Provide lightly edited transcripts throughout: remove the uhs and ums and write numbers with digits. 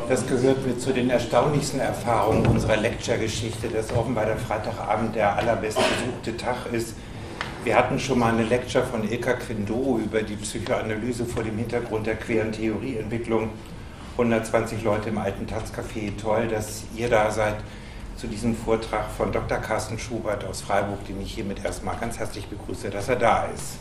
Das gehört mit zu den erstaunlichsten Erfahrungen unserer Lecture-Geschichte, dass offenbar der Freitagabend der allerbest besuchte Tag ist. Wir hatten schon mal eine Lecture von Ilka Quindou über die Psychoanalyse vor dem Hintergrund der queeren Theorieentwicklung. 120 Leute im alten Taz-Café. Toll, dass ihr da seid zu diesem Vortrag von Dr. Carsten Schubert aus Freiburg, den ich hiermit erstmal ganz herzlich begrüße, dass er da ist.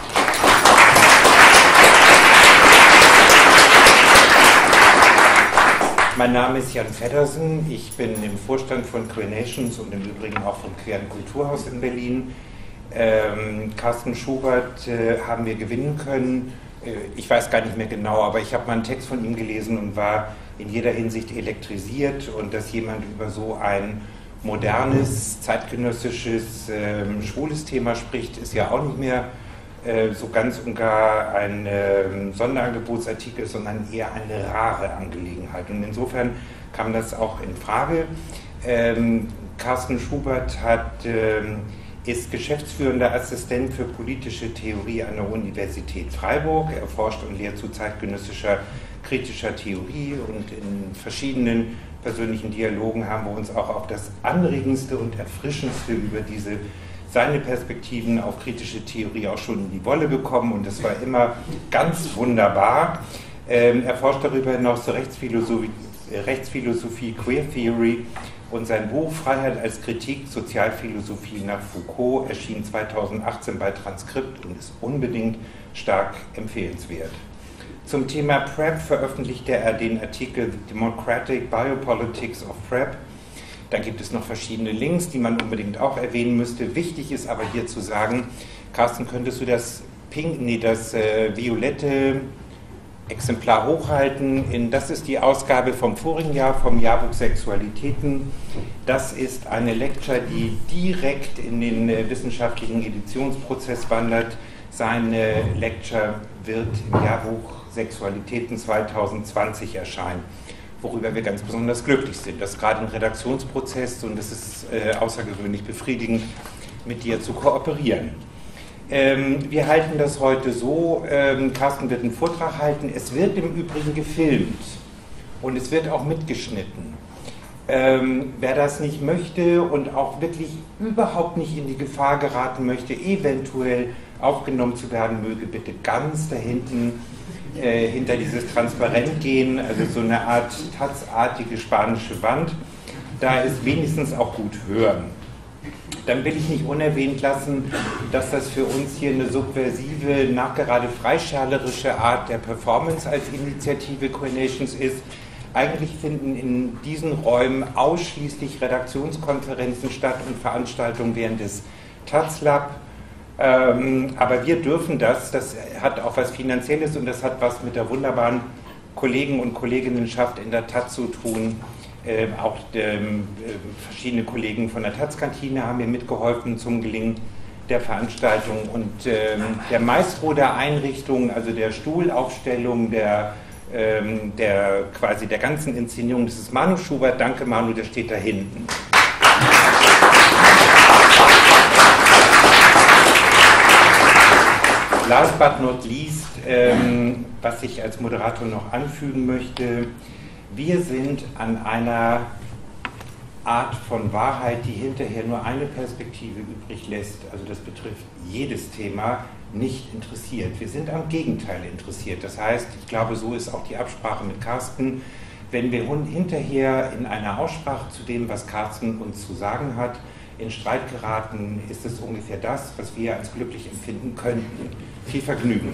Mein Name ist Jan Feddersen, ich bin im Vorstand von Queer Nations und im Übrigen auch vom Queeren Kulturhaus in Berlin. Carsten Schubert haben wir gewinnen können. Ich weiß gar nicht mehr genau, aber ich habe mal einen Text von ihm gelesen und war in jeder Hinsicht elektrisiert. Und dass jemand über so ein modernes, zeitgenössisches, schwules Thema spricht, ist ja auch nicht mehr so ganz und gar ein Sonderangebotsartikel, sondern eher eine rare Angelegenheit. Und insofern kam das auch in Frage. Carsten Schubert ist geschäftsführender Assistent für politische Theorie an der Universität Freiburg. Er forscht und lehrt zu zeitgenössischer kritischer Theorie und in verschiedenen persönlichen Dialogen haben wir uns auch auf das Anregendste und Erfrischendste über seine Perspektiven auf kritische Theorie auch schon in die Wolle bekommen und das war immer ganz wunderbar. Er forscht darüber hinaus zur Rechtsphilosophie, Queer Theory und sein Buch Freiheit als Kritik, Sozialphilosophie nach Foucault erschien 2018 bei Transkript und ist unbedingt stark empfehlenswert. Zum Thema PrEP veröffentlichte er den Artikel The Democratic Biopolitics of PrEP. Da gibt es noch verschiedene Links, die man unbedingt auch erwähnen müsste. Wichtig ist aber hier zu sagen, Carsten, könntest du das violette Exemplar hochhalten? Das ist die Ausgabe vom vorigen Jahr, vom Jahrbuch Sexualitäten. Das ist eine Lecture, die direkt in den wissenschaftlichen Editionsprozess wandert. Seine Lecture wird im Jahrbuch Sexualitäten 2020 erscheinen, worüber wir ganz besonders glücklich sind. Das ist gerade ein Redaktionsprozess und es ist außergewöhnlich befriedigend, mit dir zu kooperieren. Wir halten das heute so, Carsten wird einen Vortrag halten, es wird im Übrigen gefilmt und es wird auch mitgeschnitten. Wer das nicht möchte und auch wirklich überhaupt nicht in die Gefahr geraten möchte, eventuell aufgenommen zu werden, möge bitte ganz da hinten hinter dieses Transparent gehen, also so eine Art Taz-artige spanische Wand, da ist wenigstens auch gut hören. Dann will ich nicht unerwähnt lassen, dass das für uns hier eine subversive, nachgerade freischärlerische Art der Performance als Initiative Queer Nations ist. Eigentlich finden in diesen Räumen ausschließlich Redaktionskonferenzen statt und Veranstaltungen während des Taz-Lab. Aber wir dürfen das hat auch was Finanzielles und das hat was mit der wunderbaren Kollegen- und Kolleginnenschaft in der Taz zu tun. Auch verschiedene Kollegen von der Taz-Kantine haben mir mitgeholfen zum Gelingen der Veranstaltung und der Maestro der Einrichtung, also der Stuhlaufstellung, quasi der ganzen Inszenierung, das ist Manu Schubert. Danke Manu, der steht da hinten. Last but not least, was ich als Moderator noch anfügen möchte, wir sind an einer Art von Wahrheit, die hinterher nur eine Perspektive übrig lässt, also das betrifft jedes Thema, nicht interessiert. Wir sind am Gegenteil interessiert. Das heißt, ich glaube, so ist auch die Absprache mit Carsten. Wenn wir hinterher in einer Aussprache zu dem, was Carsten uns zu sagen hat, in Streit geraten, ist es ungefähr das, was wir als glücklich empfinden könnten. Viel Vergnügen.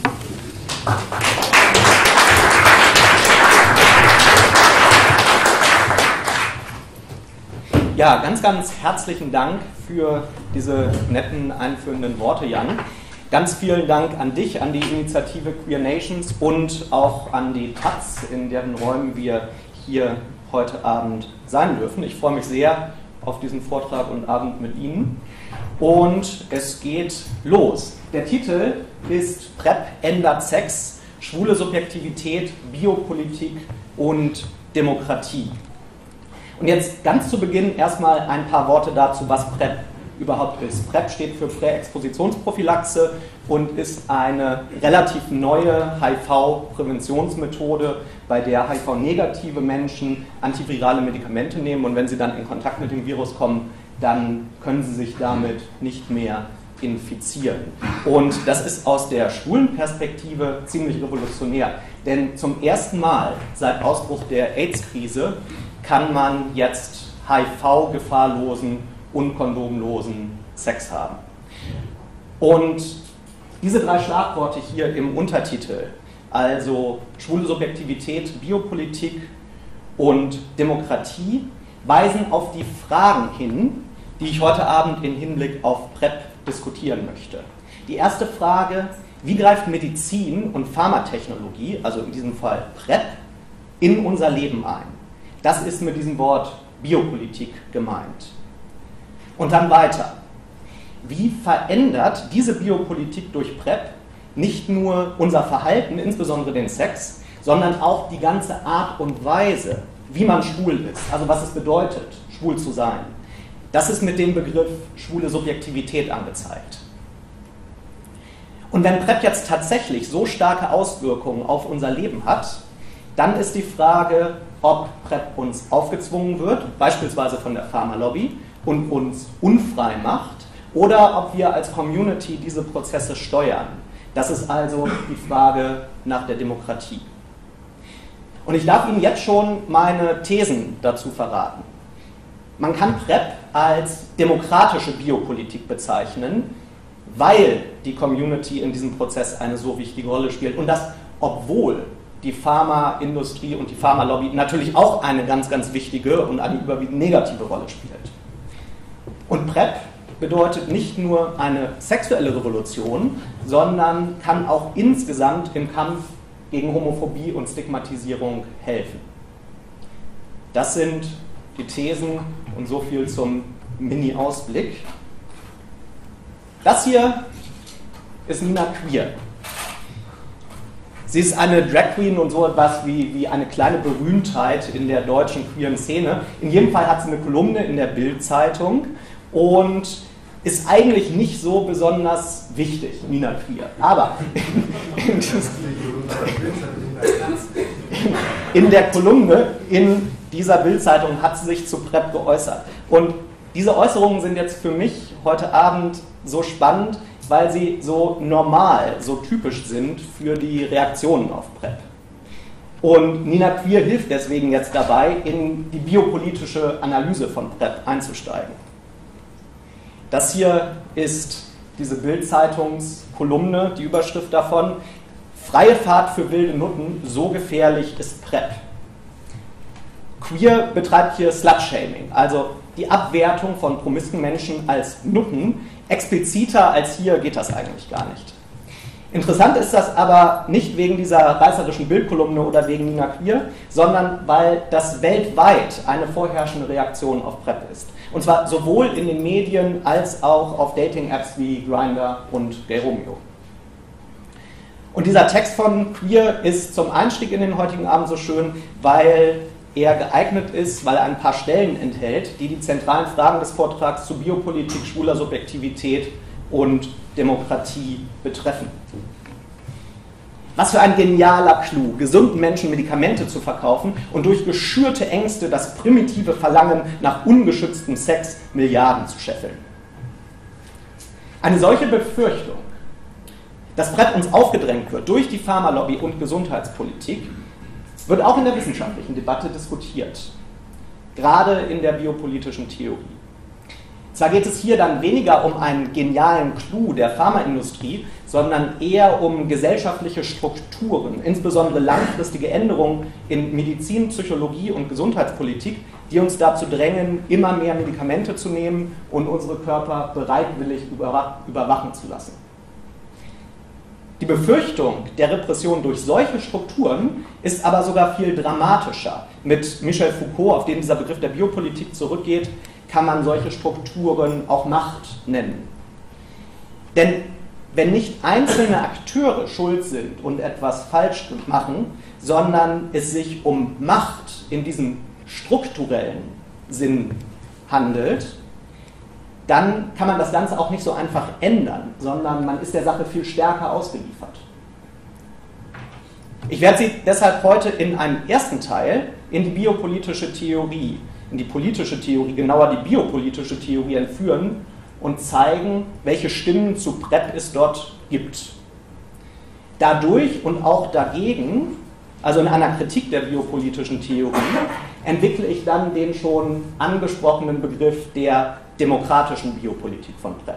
Ja, ganz, ganz herzlichen Dank für diese netten einführenden Worte, Jan. Ganz vielen Dank an dich, an die Initiative Queer Nations und auch an die Taz, in deren Räumen wir hier heute Abend sein dürfen. Ich freue mich sehr auf diesen Vortrag und Abend mit Ihnen. Und es geht los. Der Titel ist PrEP ändert Sex, schwule Subjektivität, Biopolitik und Demokratie. Und jetzt ganz zu Beginn erstmal ein paar Worte dazu, was PrEP überhaupt ist. PrEP steht für Präexpositionsprophylaxe und ist eine relativ neue HIV-Präventionsmethode, bei der HIV-negative Menschen antivirale Medikamente nehmen und wenn sie dann in Kontakt mit dem Virus kommen, dann können sie sich damit nicht mehr infizieren. Und das ist aus der schwulen Perspektive ziemlich revolutionär, denn zum ersten Mal seit Ausbruch der AIDS-Krise kann man jetzt HIV-gefahrlosen, unkondomlosen Sex haben. Und diese 3 Schlagworte hier im Untertitel, also schwule Subjektivität, Biopolitik und Demokratie, weisen auf die Fragen hin, die ich heute Abend im Hinblick auf PrEP diskutieren möchte. Die erste Frage: Wie greift Medizin und Pharmatechnologie, also in diesem Fall PrEP, in unser Leben ein? Das ist mit diesem Wort Biopolitik gemeint. Und dann weiter. Wie verändert diese Biopolitik durch PrEP nicht nur unser Verhalten, insbesondere den Sex, sondern auch die ganze Art und Weise, wie man schwul ist, also was es bedeutet, schwul zu sein? Das ist mit dem Begriff schwule Subjektivität angezeigt. Und wenn PrEP jetzt tatsächlich so starke Auswirkungen auf unser Leben hat, dann ist die Frage, ob PrEP uns aufgezwungen wird, beispielsweise von der Pharmalobby, und uns unfrei macht, oder ob wir als Community diese Prozesse steuern. Das ist also die Frage nach der Demokratie. Und ich darf Ihnen jetzt schon meine Thesen dazu verraten. Man kann PrEP als demokratische Biopolitik bezeichnen, weil die Community in diesem Prozess eine so wichtige Rolle spielt. Und das, obwohl die Pharmaindustrie und die Pharmalobby natürlich auch eine ganz, ganz wichtige und eine überwiegend negative Rolle spielt. Und PrEP bedeutet nicht nur eine sexuelle Revolution, sondern kann auch insgesamt im Kampf gegen Homophobie und Stigmatisierung helfen. Das sind die Thesen und so viel zum Mini-Ausblick. Das hier ist Nina Queer. Sie ist eine Drag Queen und so etwas wie eine kleine Berühmtheit in der deutschen queeren Szene. In jedem Fall hat sie eine Kolumne in der Bild-Zeitung und ist eigentlich nicht so besonders wichtig, Nina Queer. Aber in der Kolumne in dieser Bild-Zeitung hat sie sich zu PrEP geäußert. Und diese Äußerungen sind jetzt für mich heute Abend so spannend, weil sie so normal, so typisch sind für die Reaktionen auf PrEP. Und Nina Queer hilft deswegen jetzt dabei, in die biopolitische Analyse von PrEP einzusteigen. Das hier ist diese Bild-Zeitungskolumne, die Überschrift davon: Freie Fahrt für wilde Nutten, so gefährlich ist PrEP. Queer betreibt hier Slut-Shaming, also die Abwertung von promisken Menschen als Nutten. Expliziter als hier geht das eigentlich gar nicht. Interessant ist das aber nicht wegen dieser reißerischen Bildkolumne oder wegen Nina Queer, sondern weil das weltweit eine vorherrschende Reaktion auf PrEP ist. Und zwar sowohl in den Medien als auch auf Dating-Apps wie Grindr und Gay Romeo. Und dieser Text von Queer ist zum Einstieg in den heutigen Abend so schön, weil er geeignet ist, weil er ein paar Stellen enthält, die die zentralen Fragen des Vortrags zu Biopolitik, schwuler Subjektivität und Demokratie betreffen. Was für ein genialer Clou, gesunden Menschen Medikamente zu verkaufen und durch geschürte Ängste das primitive Verlangen nach ungeschütztem Sex Milliarden zu scheffeln. Eine solche Befürchtung, dass PrEP uns aufgedrängt wird durch die Pharmalobby und Gesundheitspolitik, wird auch in der wissenschaftlichen Debatte diskutiert, gerade in der biopolitischen Theorie. Zwar geht es hier dann weniger um einen genialen Clou der Pharmaindustrie, sondern eher um gesellschaftliche Strukturen, insbesondere langfristige Änderungen in Medizin, Psychologie und Gesundheitspolitik, die uns dazu drängen, immer mehr Medikamente zu nehmen und unsere Körper bereitwillig überwachen zu lassen. Die Befürchtung der Repression durch solche Strukturen ist aber sogar viel dramatischer. Mit Michel Foucault, auf den dieser Begriff der Biopolitik zurückgeht, kann man solche Strukturen auch Macht nennen. Denn wenn nicht einzelne Akteure schuld sind und etwas falsch machen, sondern es sich um Macht in diesem strukturellen Sinn handelt, dann kann man das Ganze auch nicht so einfach ändern, sondern man ist der Sache viel stärker ausgeliefert. Ich werde Sie deshalb heute in einem ersten Teil in die biopolitische Theorie, in die politische Theorie, genauer die biopolitische Theorie entführen und zeigen, welche Stimmen zu PrEP es dort gibt. Dadurch und auch dagegen, also in einer Kritik der biopolitischen Theorie, entwickle ich dann den schon angesprochenen Begriff der demokratischen Biopolitik von PrEP.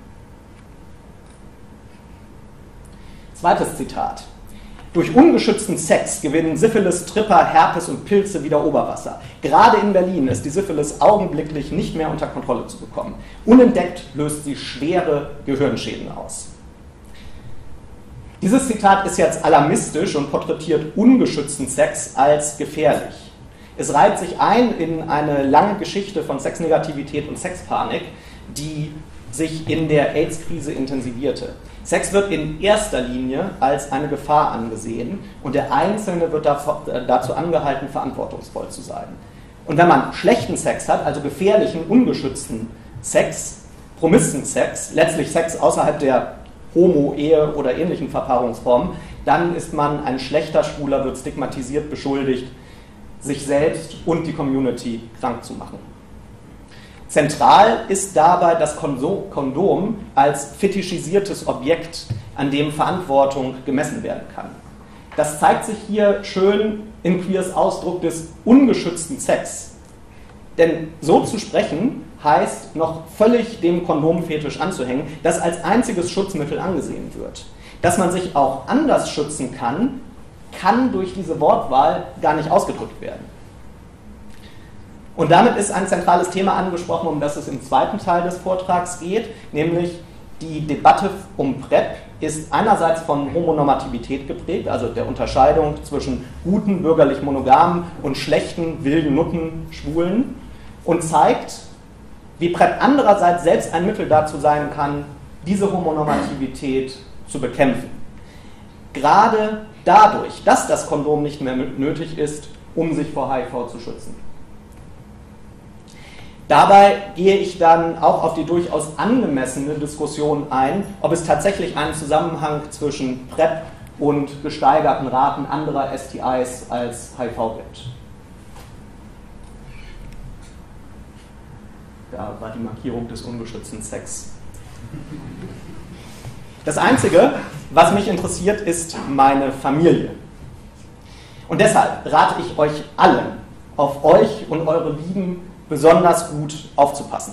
Zweites Zitat. Durch ungeschützten Sex gewinnen Syphilis, Tripper, Herpes und Pilze wieder Oberwasser. Gerade in Berlin ist die Syphilis augenblicklich nicht mehr unter Kontrolle zu bekommen. Unentdeckt löst sie schwere Gehirnschäden aus. Dieses Zitat ist jetzt alarmistisch und porträtiert ungeschützten Sex als gefährlich. Es reiht sich ein in eine lange Geschichte von Sexnegativität und Sexpanik, die sich in der AIDS-Krise intensivierte. Sex wird in erster Linie als eine Gefahr angesehen und der Einzelne wird dazu angehalten, verantwortungsvoll zu sein. Und wenn man schlechten Sex hat, also gefährlichen, ungeschützten Sex, promisten Sex, letztlich Sex außerhalb der Homo-, Ehe oder ähnlichen Verpaarungsformen, dann ist man ein schlechter Schwuler, wird stigmatisiert, beschuldigt, sich selbst und die Community krank zu machen. Zentral ist dabei das Kondom als fetischisiertes Objekt, an dem Verantwortung gemessen werden kann. Das zeigt sich hier schön in Queers Ausdruck des ungeschützten Sex. Denn so zu sprechen heißt, noch völlig dem Kondomfetisch anzuhängen, das als einziges Schutzmittel angesehen wird. Dass man sich auch anders schützen kann, kann durch diese Wortwahl gar nicht ausgedrückt werden. Und damit ist ein zentrales Thema angesprochen, um das es im zweiten Teil des Vortrags geht, nämlich die Debatte um PrEP ist einerseits von Homonormativität geprägt, also der Unterscheidung zwischen guten, bürgerlich monogamen und schlechten, wilden, Nutten, Schwulen, und zeigt, wie PrEP andererseits selbst ein Mittel dazu sein kann, diese Homonormativität zu bekämpfen. Gerade dadurch, dass das Kondom nicht mehr nötig ist, um sich vor HIV zu schützen. Dabei gehe ich dann auch auf die durchaus angemessene Diskussion ein, ob es tatsächlich einen Zusammenhang zwischen PrEP und gesteigerten Raten anderer STIs als HIV gibt. Da war die Markierung des ungeschützten Sex. Das Einzige, was mich interessiert, ist meine Familie. Und deshalb rate ich euch allen, auf euch und eure Lieben besonders gut aufzupassen.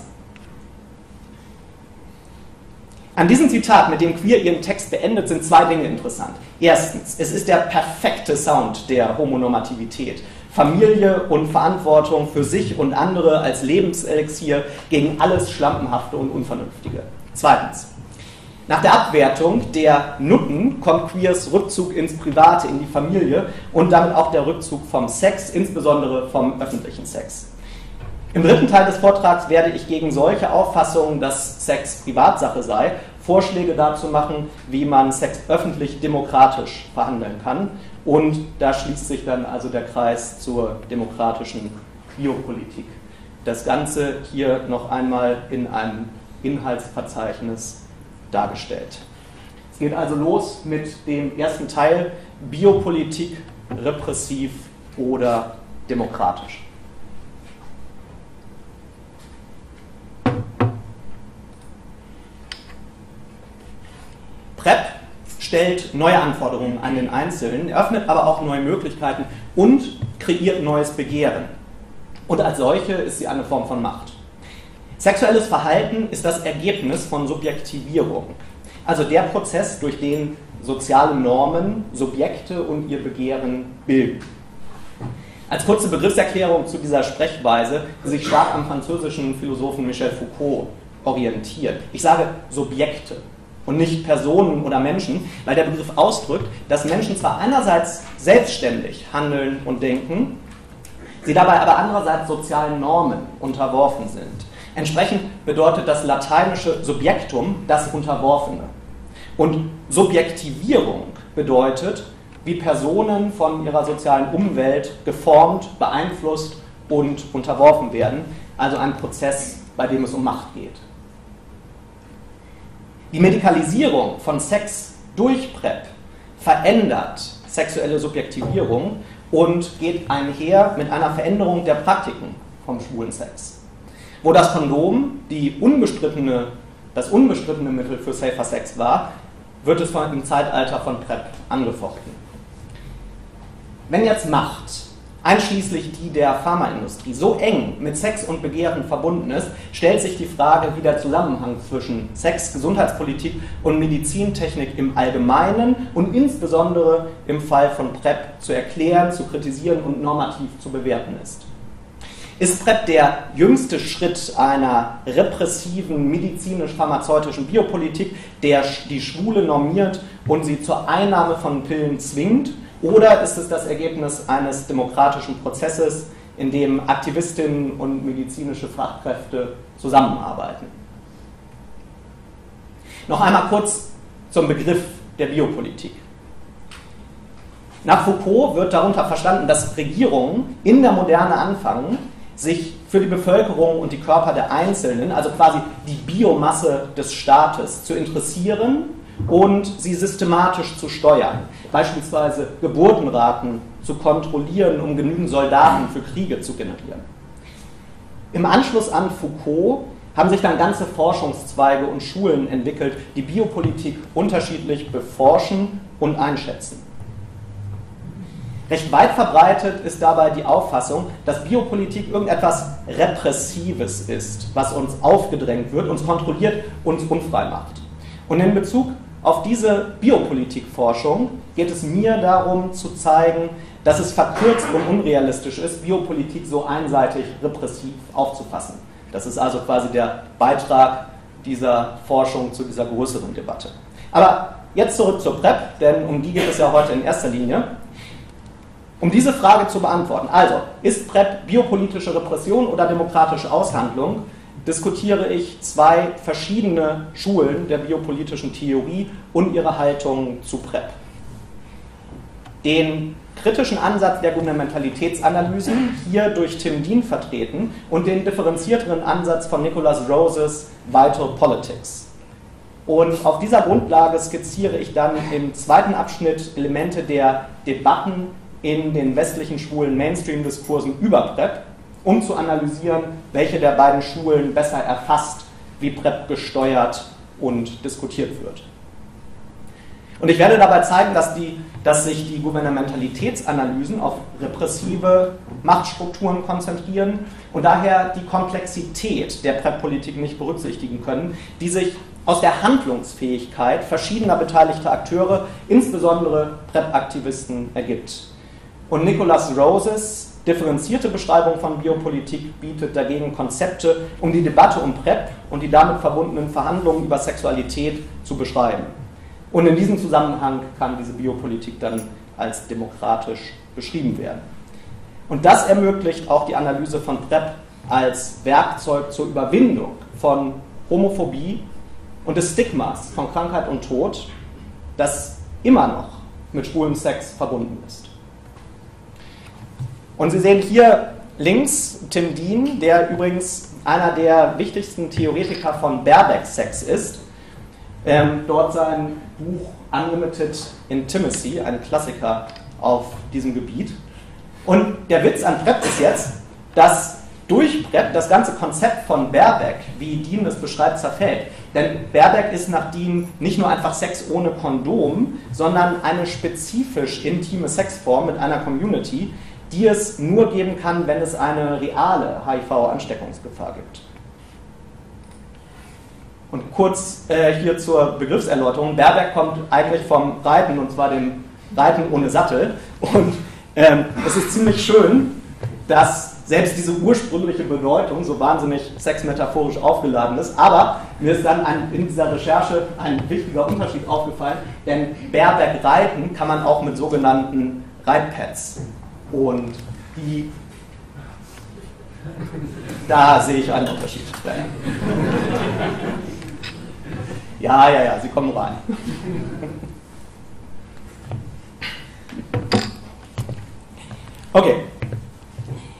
An diesem Zitat, mit dem Queer ihren Text beendet, sind zwei Dinge interessant. Erstens, es ist der perfekte Sound der Homonormativität. Familie und Verantwortung für sich und andere als Lebenselixier gegen alles Schlampenhafte und Unvernünftige. Zweitens, nach der Abwertung der Nutten kommt Queers Rückzug ins Private, in die Familie und damit auch der Rückzug vom Sex, insbesondere vom öffentlichen Sex. Im dritten Teil des Vortrags werde ich gegen solche Auffassungen, dass Sex Privatsache sei, Vorschläge dazu machen, wie man Sex öffentlich demokratisch verhandeln kann. Und da schließt sich dann also der Kreis zur demokratischen Biopolitik. Das Ganze hier noch einmal in einem Inhaltsverzeichnis dargestellt. Es geht also los mit dem ersten Teil: Biopolitik, repressiv oder demokratisch. PrEP stellt neue Anforderungen an den Einzelnen, eröffnet aber auch neue Möglichkeiten und kreiert neues Begehren. Und als solche ist sie eine Form von Macht. Sexuelles Verhalten ist das Ergebnis von Subjektivierung, also der Prozess, durch den soziale Normen Subjekte und ihr Begehren bilden. Als kurze Begriffserklärung zu dieser Sprechweise, die sich stark am französischen Philosophen Michel Foucault orientiert. Ich sage Subjekte und nicht Personen oder Menschen, weil der Begriff ausdrückt, dass Menschen zwar einerseits selbstständig handeln und denken, sie dabei aber andererseits sozialen Normen unterworfen sind. Entsprechend bedeutet das lateinische Subjektum das Unterworfene. Und Subjektivierung bedeutet, wie Personen von ihrer sozialen Umwelt geformt, beeinflusst und unterworfen werden, also ein Prozess, bei dem es um Macht geht. Die Medikalisierung von Sex durch PrEP verändert sexuelle Subjektivierung und geht einher mit einer Veränderung der Praktiken vom schwulen Sex. Wo das Kondom das unbestrittene Mittel für safer Sex war, wird es im Zeitalter von PrEP angefochten. Wenn jetzt Macht, einschließlich die der Pharmaindustrie, so eng mit Sex und Begehren verbunden ist, stellt sich die Frage, wie der Zusammenhang zwischen Sex, Gesundheitspolitik und Medizintechnik im Allgemeinen und insbesondere im Fall von PrEP zu erklären, zu kritisieren und normativ zu bewerten ist. Ist PrEP der jüngste Schritt einer repressiven medizinisch-pharmazeutischen Biopolitik, der die Schwule normiert und sie zur Einnahme von Pillen zwingt? Oder ist es das Ergebnis eines demokratischen Prozesses, in dem Aktivistinnen und medizinische Fachkräfte zusammenarbeiten? Noch einmal kurz zum Begriff der Biopolitik. Nach Foucault wird darunter verstanden, dass Regierungen in der Moderne anfangen, sich für die Bevölkerung und die Körper der Einzelnen, also quasi die Biomasse des Staates, zu interessieren und sie systematisch zu steuern. Beispielsweise Geburtenraten zu kontrollieren, um genügend Soldaten für Kriege zu generieren. Im Anschluss an Foucault haben sich dann ganze Forschungszweige und Schulen entwickelt, die Biopolitik unterschiedlich beforschen und einschätzen. Recht weit verbreitet ist dabei die Auffassung, dass Biopolitik irgendetwas Repressives ist, was uns aufgedrängt wird, uns kontrolliert, uns unfrei macht. Und in Bezug auf diese Biopolitikforschung geht es mir darum zu zeigen, dass es verkürzt und unrealistisch ist, Biopolitik so einseitig repressiv aufzufassen. Das ist also quasi der Beitrag dieser Forschung zu dieser größeren Debatte. Aber jetzt zurück zur PrEP, denn um die geht es ja heute in erster Linie. Um diese Frage zu beantworten, also ist PrEP biopolitische Repression oder demokratische Aushandlung, diskutiere ich zwei verschiedene Schulen der biopolitischen Theorie und ihre Haltung zu PrEP. Den kritischen Ansatz der Gouvernementalitätsanalysen, hier durch Tim Dean vertreten, und den differenzierteren Ansatz von Nicholas Roses Vital Politics. Und auf dieser Grundlage skizziere ich dann im zweiten Abschnitt Elemente der Debatten in den westlichen schwulen Mainstream-Diskursen über PrEP, um zu analysieren, welche der beiden Schulen besser erfasst, wie PrEP gesteuert und diskutiert wird. Und ich werde dabei zeigen, dass sich die Gouvernementalitätsanalysen auf repressive Machtstrukturen konzentrieren und daher die Komplexität der PrEP-Politik nicht berücksichtigen können, die sich aus der Handlungsfähigkeit verschiedener beteiligter Akteure, insbesondere PrEP-Aktivisten, ergibt. Und Nicholas Roses differenzierte Beschreibung von Biopolitik bietet dagegen Konzepte, um die Debatte um PrEP und die damit verbundenen Verhandlungen über Sexualität zu beschreiben. Und in diesem Zusammenhang kann diese Biopolitik dann als demokratisch beschrieben werden. Und das ermöglicht auch die Analyse von PrEP als Werkzeug zur Überwindung von Homophobie und des Stigmas von Krankheit und Tod, das immer noch mit schwulem Sex verbunden ist. Und Sie sehen hier links Tim Dean, der übrigens einer der wichtigsten Theoretiker von Bareback-Sex ist. Dort sein Buch Unlimited Intimacy, ein Klassiker auf diesem Gebiet. Und der Witz an PrEP ist jetzt, dass durch PrEP das ganze Konzept von Bareback, wie Dean es beschreibt, zerfällt. Denn Bareback ist nach Dean nicht nur einfach Sex ohne Kondom, sondern eine spezifisch intime Sexform mit einer Community, die es nur geben kann, wenn es eine reale HIV-Ansteckungsgefahr gibt. Und kurz hier zur Begriffserläuterung. Bareback kommt eigentlich vom Reiten, und zwar dem Reiten ohne Sattel. Und es ist ziemlich schön, dass selbst diese ursprüngliche Bedeutung so wahnsinnig sexmetaphorisch aufgeladen ist. Aber mir ist dann in dieser Recherche ein wichtiger Unterschied aufgefallen, denn Bareback reiten kann man auch mit sogenannten Reitpads. Und da sehe ich einen Unterschied. Ja, Sie kommen rein. Okay.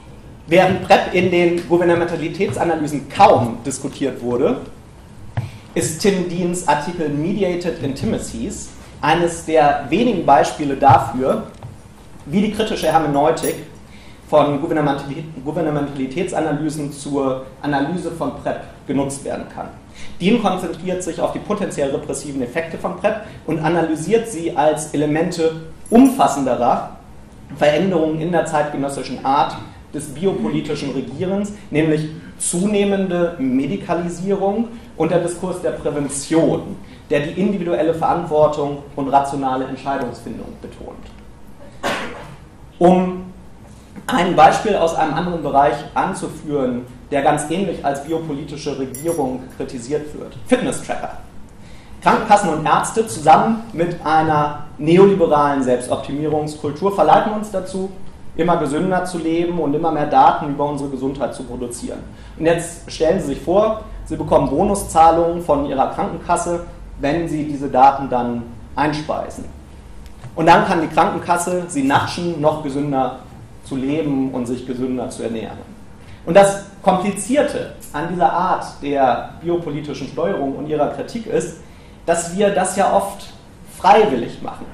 Während PrEP in den Gouvernementalitätsanalysen kaum diskutiert wurde, ist Tim Deans Artikel Mediated Intimacies eines der wenigen Beispiele dafür, wie die kritische Hermeneutik von Gouvernementalitätsanalysen zur Analyse von PrEP genutzt werden kann. Dean konzentriert sich auf die potenziell repressiven Effekte von PrEP und analysiert sie als Elemente umfassenderer Veränderungen in der zeitgenössischen Art des biopolitischen Regierens, nämlich zunehmende Medikalisierung und der Diskurs der Prävention, der die individuelle Verantwortung und rationale Entscheidungsfindung betont. Um ein Beispiel aus einem anderen Bereich anzuführen, der ganz ähnlich als biopolitische Regierung kritisiert wird: Fitness-Tracker. Krankenkassen und Ärzte zusammen mit einer neoliberalen Selbstoptimierungskultur verleiten uns dazu, immer gesünder zu leben und immer mehr Daten über unsere Gesundheit zu produzieren. Und jetzt stellen Sie sich vor, Sie bekommen Bonuszahlungen von Ihrer Krankenkasse, wenn Sie diese Daten dann einspeisen. Und dann kann die Krankenkasse Sie natschen, noch gesünder zu leben und sich gesünder zu ernähren. Und das Komplizierte an dieser Art der biopolitischen Steuerung und ihrer Kritik ist, dass wir das ja oft freiwillig machen.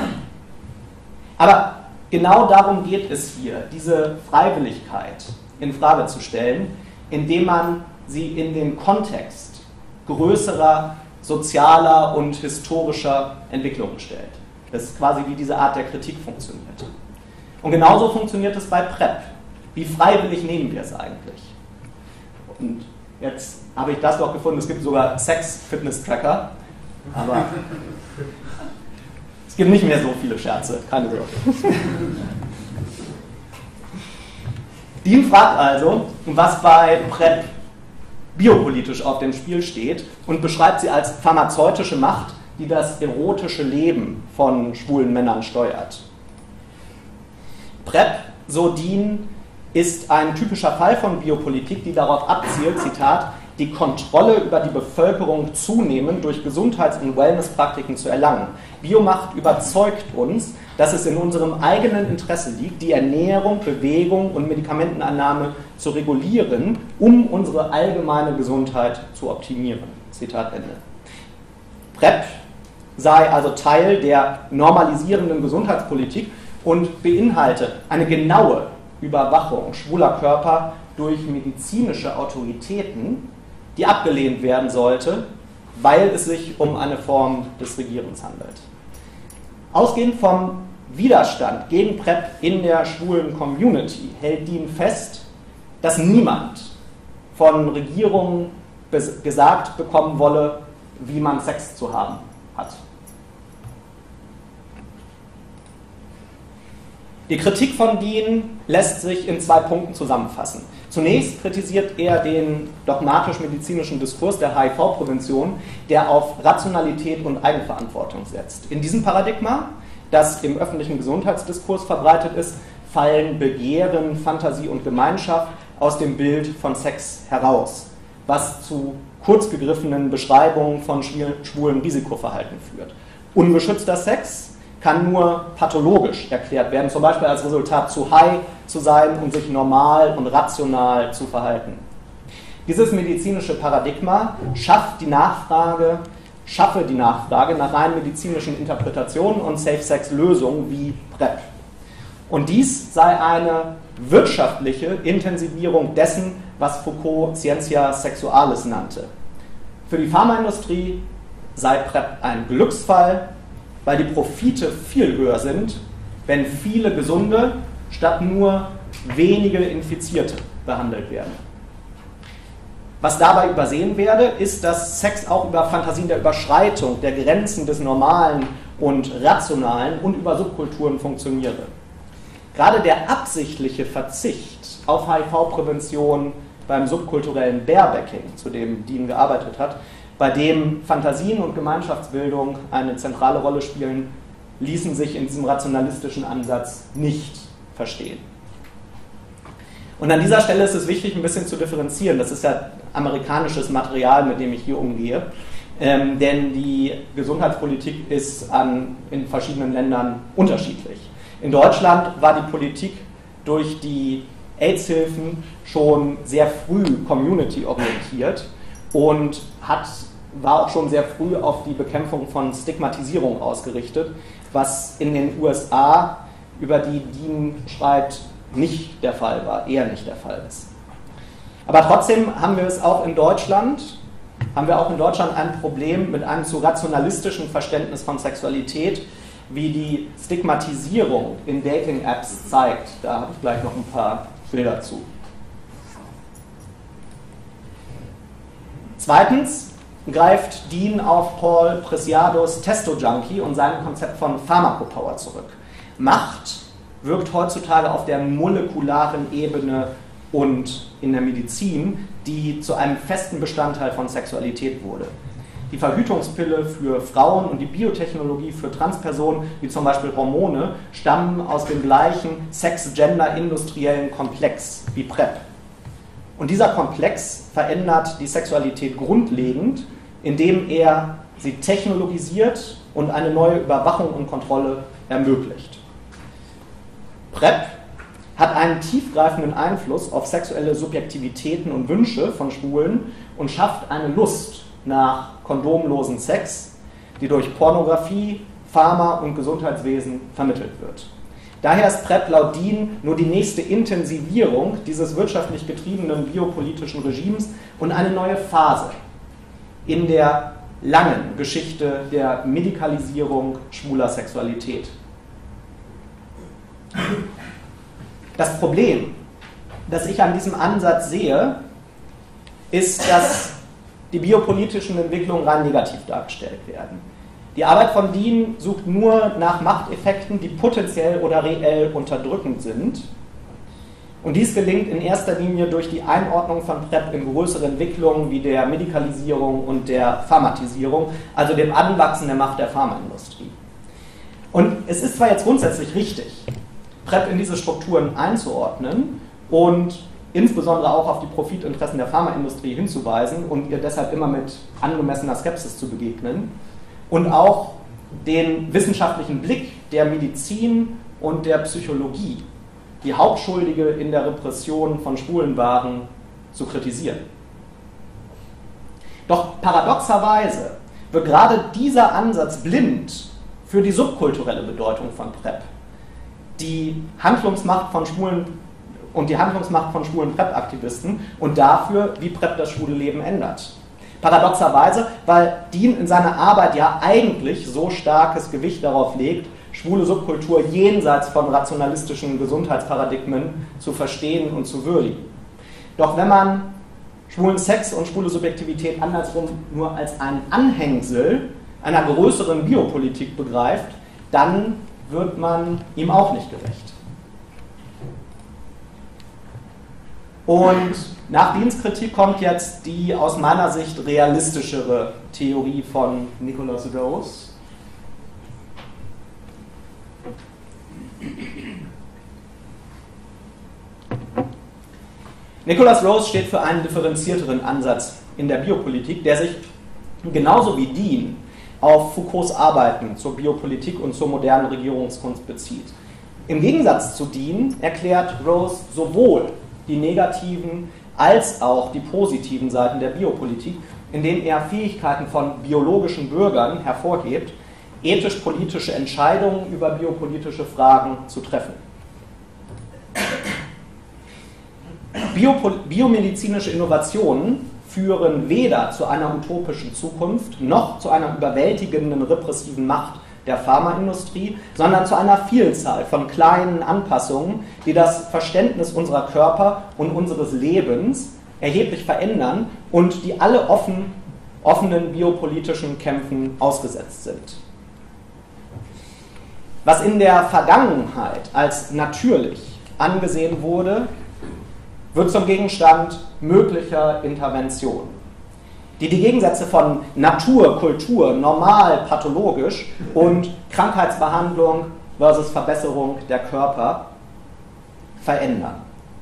Aber genau darum geht es hier, diese Freiwilligkeit in Frage zu stellen, indem man sie in den Kontext größerer sozialer und historischer Entwicklungen stellt. Das ist quasi, wie diese Art der Kritik funktioniert. Und genauso funktioniert es bei PrEP. Wie freiwillig nehmen wir es eigentlich? Und jetzt habe ich das doch gefunden, es gibt sogar Sex-Fitness-Tracker, aber es gibt nicht mehr so viele Scherze, keine Sorge. Dean fragt also, was bei PrEP biopolitisch auf dem Spiel steht und beschreibt sie als pharmazeutische Macht, die das erotische Leben von schwulen Männern steuert. PrEP, so Dean, ist ein typischer Fall von Biopolitik, die darauf abzielt, Zitat, die Kontrolle über die Bevölkerung zunehmend durch Gesundheits- und Wellnesspraktiken zu erlangen. Biomacht überzeugt uns, dass es in unserem eigenen Interesse liegt, die Ernährung, Bewegung und Medikamentenannahme zu regulieren, um unsere allgemeine Gesundheit zu optimieren. Zitat Ende. PrEP sei also Teil der normalisierenden Gesundheitspolitik und beinhalte eine genaue Überwachung schwuler Körper durch medizinische Autoritäten, die abgelehnt werden sollte, weil es sich um eine Form des Regierens handelt. Ausgehend vom Widerstand gegen PrEP in der schwulen Community hält Dean fest, dass niemand von Regierungen gesagt bekommen wolle, wie man Sex zu haben hat. Die Kritik von Dean lässt sich in 2 Punkten zusammenfassen. Zunächst kritisiert er den dogmatisch-medizinischen Diskurs der HIV-Prävention, der auf Rationalität und Eigenverantwortung setzt. In diesem Paradigma, das im öffentlichen Gesundheitsdiskurs verbreitet ist, fallen Begehren, Fantasie und Gemeinschaft aus dem Bild von Sex heraus, was zu kurzgegriffenen Beschreibungen von schwulen Risikoverhalten führt. Ungeschützter Sex kann nur pathologisch erklärt werden, zum Beispiel als Resultat zu high zu sein und sich normal und rational zu verhalten. Dieses medizinische Paradigma schaffe die Nachfrage nach rein medizinischen Interpretationen und Safe-Sex-Lösungen wie PrEP. Und dies sei eine wirtschaftliche Intensivierung dessen, was Foucault Scientia Sexualis nannte. Für die Pharmaindustrie sei PrEP ein Glücksfall, weil die Profite viel höher sind, wenn viele Gesunde statt nur wenige Infizierte behandelt werden. Was dabei übersehen werde, ist, dass Sex auch über Fantasien der Überschreitung der Grenzen des Normalen und Rationalen und über Subkulturen funktioniere. Gerade der absichtliche Verzicht auf HIV-Prävention beim subkulturellen Barebacking, zu dem Dean gearbeitet hat, bei dem Fantasien und Gemeinschaftsbildung eine zentrale Rolle spielen, ließen sich in diesem rationalistischen Ansatz nicht verstehen. Und an dieser Stelle ist es wichtig, ein bisschen zu differenzieren. Das ist ja amerikanisches Material, mit dem ich hier umgehe. Denn die Gesundheitspolitik ist in verschiedenen Ländern unterschiedlich. In Deutschland war die Politik durch die AIDS-Hilfen schon sehr früh community-orientiert und hat war auch schon sehr früh auf die Bekämpfung von Stigmatisierung ausgerichtet, was in den USA, über die Dean schreibt, nicht der Fall war, eher nicht der Fall ist. Aber trotzdem haben wir auch in Deutschland ein Problem mit einem zu rationalistischen Verständnis von Sexualität, wie die Stigmatisierung in Dating-Apps zeigt. Da habe ich gleich noch ein paar Bilder zu. Zweitens greift Dean auf Paul Preciados Testo-Junkie und sein Konzept von Pharmacopower zurück. Macht wirkt heutzutage auf der molekularen Ebene und in der Medizin, die zu einem festen Bestandteil von Sexualität wurde. Die Verhütungspille für Frauen und die Biotechnologie für Transpersonen, wie zum Beispiel Hormone, stammen aus dem gleichen Sex-Gender-industriellen Komplex wie PrEP. Und dieser Komplex verändert die Sexualität grundlegend, indem er sie technologisiert und eine neue Überwachung und Kontrolle ermöglicht. PrEP hat einen tiefgreifenden Einfluss auf sexuelle Subjektivitäten und Wünsche von Schwulen und schafft eine Lust nach kondomlosen Sex, die durch Pornografie, Pharma und Gesundheitswesen vermittelt wird. Daher ist PrEP laut Dean nur die nächste Intensivierung dieses wirtschaftlich getriebenen biopolitischen Regimes und eine neue Phase in der langen Geschichte der Medikalisierung schwuler Sexualität. Das Problem, das ich an diesem Ansatz sehe, ist, dass die biopolitischen Entwicklungen rein negativ dargestellt werden. Die Arbeit von Dean sucht nur nach Machteffekten, die potenziell oder reell unterdrückend sind. Und dies gelingt in erster Linie durch die Einordnung von PrEP in größere Entwicklungen wie der Medikalisierung und der Pharmatisierung, also dem Anwachsen der Macht der Pharmaindustrie. Und es ist zwar jetzt grundsätzlich richtig, PrEP in diese Strukturen einzuordnen und insbesondere auch auf die Profitinteressen der Pharmaindustrie hinzuweisen und ihr deshalb immer mit angemessener Skepsis zu begegnen und auch den wissenschaftlichen Blick der Medizin und der Psychologie, die Hauptschuldige in der Repression von Schwulen waren, zu kritisieren. Doch paradoxerweise wird gerade dieser Ansatz blind für die subkulturelle Bedeutung von PrEP, die Handlungsmacht von Schwulen PrEP-Aktivisten und dafür, wie PrEP das schwule Leben ändert. Paradoxerweise, weil Dean in seiner Arbeit ja eigentlich so starkes Gewicht darauf legt, schwule Subkultur jenseits von rationalistischen Gesundheitsparadigmen zu verstehen und zu würdigen. Doch wenn man schwulen Sex und schwule Subjektivität andersrum nur als ein Anhängsel einer größeren Biopolitik begreift, dann wird man ihm auch nicht gerecht. Und nach Deans Kritik kommt jetzt die aus meiner Sicht realistischere Theorie von Nicholas Rose. Nicholas Rose steht für einen differenzierteren Ansatz in der Biopolitik, der sich genauso wie Dean auf Foucaults Arbeiten zur Biopolitik und zur modernen Regierungskunst bezieht. Im Gegensatz zu Dean erklärt Rose sowohl die negativen als auch die positiven Seiten der Biopolitik, indem er Fähigkeiten von biologischen Bürgern hervorhebt, ethisch-politische Entscheidungen über biopolitische Fragen zu treffen. Biomedizinische Innovationen führen weder zu einer utopischen Zukunft noch zu einer überwältigenden repressiven Macht der Pharmaindustrie, sondern zu einer Vielzahl von kleinen Anpassungen, die das Verständnis unserer Körper und unseres Lebens erheblich verändern und die alle offenen biopolitischen Kämpfen ausgesetzt sind. Was in der Vergangenheit als natürlich angesehen wurde, wird zum Gegenstand möglicher Intervention, die die Gegensätze von Natur, Kultur, normal, pathologisch und Krankheitsbehandlung versus Verbesserung der Körper verändern.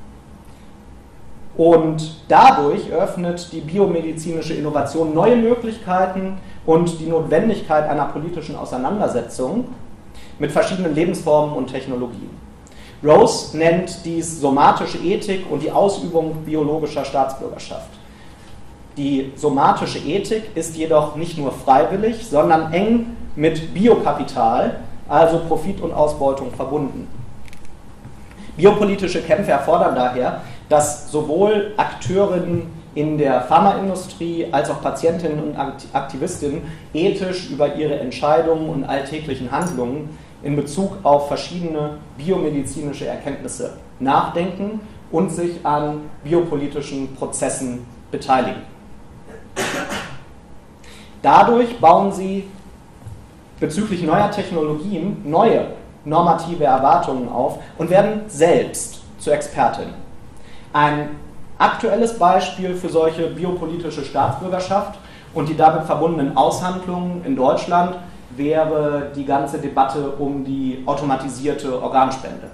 Und dadurch eröffnet die biomedizinische Innovation neue Möglichkeiten und die Notwendigkeit einer politischen Auseinandersetzung mit verschiedenen Lebensformen und Technologien. Rose nennt dies somatische Ethik und die Ausübung biologischer Staatsbürgerschaft. Die somatische Ethik ist jedoch nicht nur freiwillig, sondern eng mit Biokapital, also Profit und Ausbeutung, verbunden. Biopolitische Kämpfe erfordern daher, dass sowohl Akteurinnen in der Pharmaindustrie als auch Patientinnen und Aktivistinnen ethisch über ihre Entscheidungen und alltäglichen Handlungen in Bezug auf verschiedene biomedizinische Erkenntnisse nachdenken und sich an biopolitischen Prozessen beteiligen. Dadurch bauen sie bezüglich neuer Technologien neue normative Erwartungen auf und werden selbst zu Expertinnen. Ein aktuelles Beispiel für solche biopolitische Staatsbürgerschaft und die damit verbundenen Aushandlungen in Deutschland wäre die ganze Debatte um die automatisierte Organspende.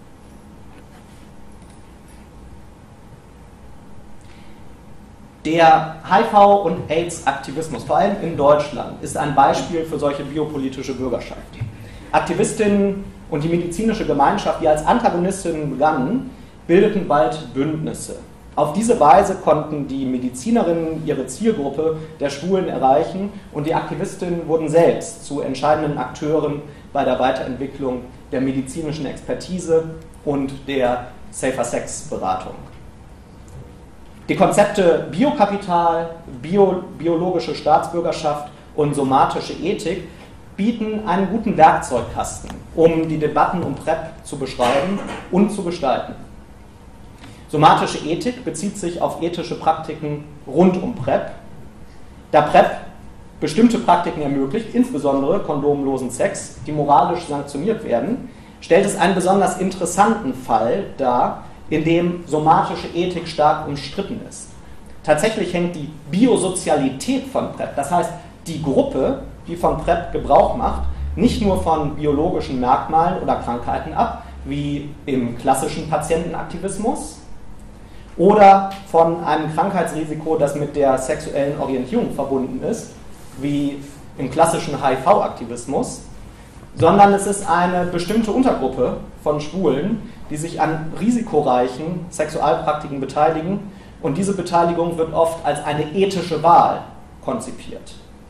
Der HIV- und AIDS-Aktivismus, vor allem in Deutschland, ist ein Beispiel für solche biopolitische Bürgerschaft. Aktivistinnen und die medizinische Gemeinschaft, die als Antagonistinnen begannen, bildeten bald Bündnisse. Auf diese Weise konnten die Medizinerinnen ihre Zielgruppe der Schwulen erreichen und die Aktivistinnen wurden selbst zu entscheidenden Akteuren bei der Weiterentwicklung der medizinischen Expertise und der Safer-Sex-Beratung. Die Konzepte Biokapital, biologische Staatsbürgerschaft und somatische Ethik bieten einen guten Werkzeugkasten, um die Debatten um PrEP zu beschreiben und zu gestalten. Somatische Ethik bezieht sich auf ethische Praktiken rund um PrEP. Da PrEP bestimmte Praktiken ermöglicht, insbesondere kondomlosen Sex, die moralisch sanktioniert werden, stellt es einen besonders interessanten Fall dar, in dem somatische Ethik stark umstritten ist. Tatsächlich hängt die Biosozialität von PrEP, das heißt die Gruppe, die von PrEP Gebrauch macht, nicht nur von biologischen Merkmalen oder Krankheiten ab, wie im klassischen Patientenaktivismus, oder von einem Krankheitsrisiko, das mit der sexuellen Orientierung verbunden ist, wie im klassischen HIV-Aktivismus, sondern es ist eine bestimmte Untergruppe von Schwulen, die sich an risikoreichen Sexualpraktiken beteiligen, und diese Beteiligung wird oft als eine ethische Wahl konzipiert.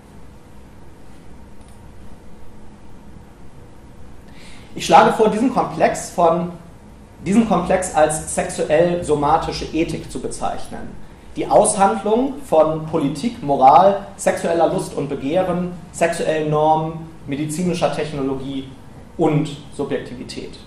Ich schlage vor, diesen Komplex als sexuell-somatische Ethik zu bezeichnen. Die Aushandlung von Politik, Moral, sexueller Lust und Begehren, sexuellen Normen, medizinischer Technologie und Subjektivität.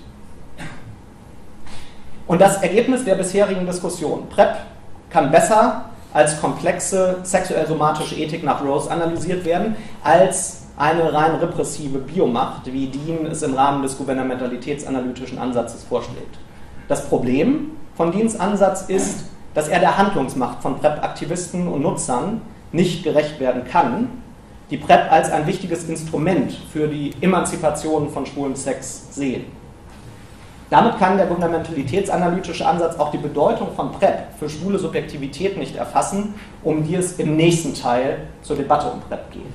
Und das Ergebnis der bisherigen Diskussion: PrEP kann besser als komplexe sexuell-somatische Ethik nach Rose analysiert werden, als eine rein repressive Biomacht, wie Dean es im Rahmen des gouvernementalitätsanalytischen Ansatzes vorschlägt. Das Problem von Deans Ansatz ist, dass er der Handlungsmacht von PrEP-Aktivisten und Nutzern nicht gerecht werden kann, die PrEP als ein wichtiges Instrument für die Emanzipation von schwulen Sex sehen. Damit kann der gouvernementalitätsanalytische Ansatz auch die Bedeutung von PrEP für schwule Subjektivität nicht erfassen, um die es im nächsten Teil zur Debatte um PrEP geht.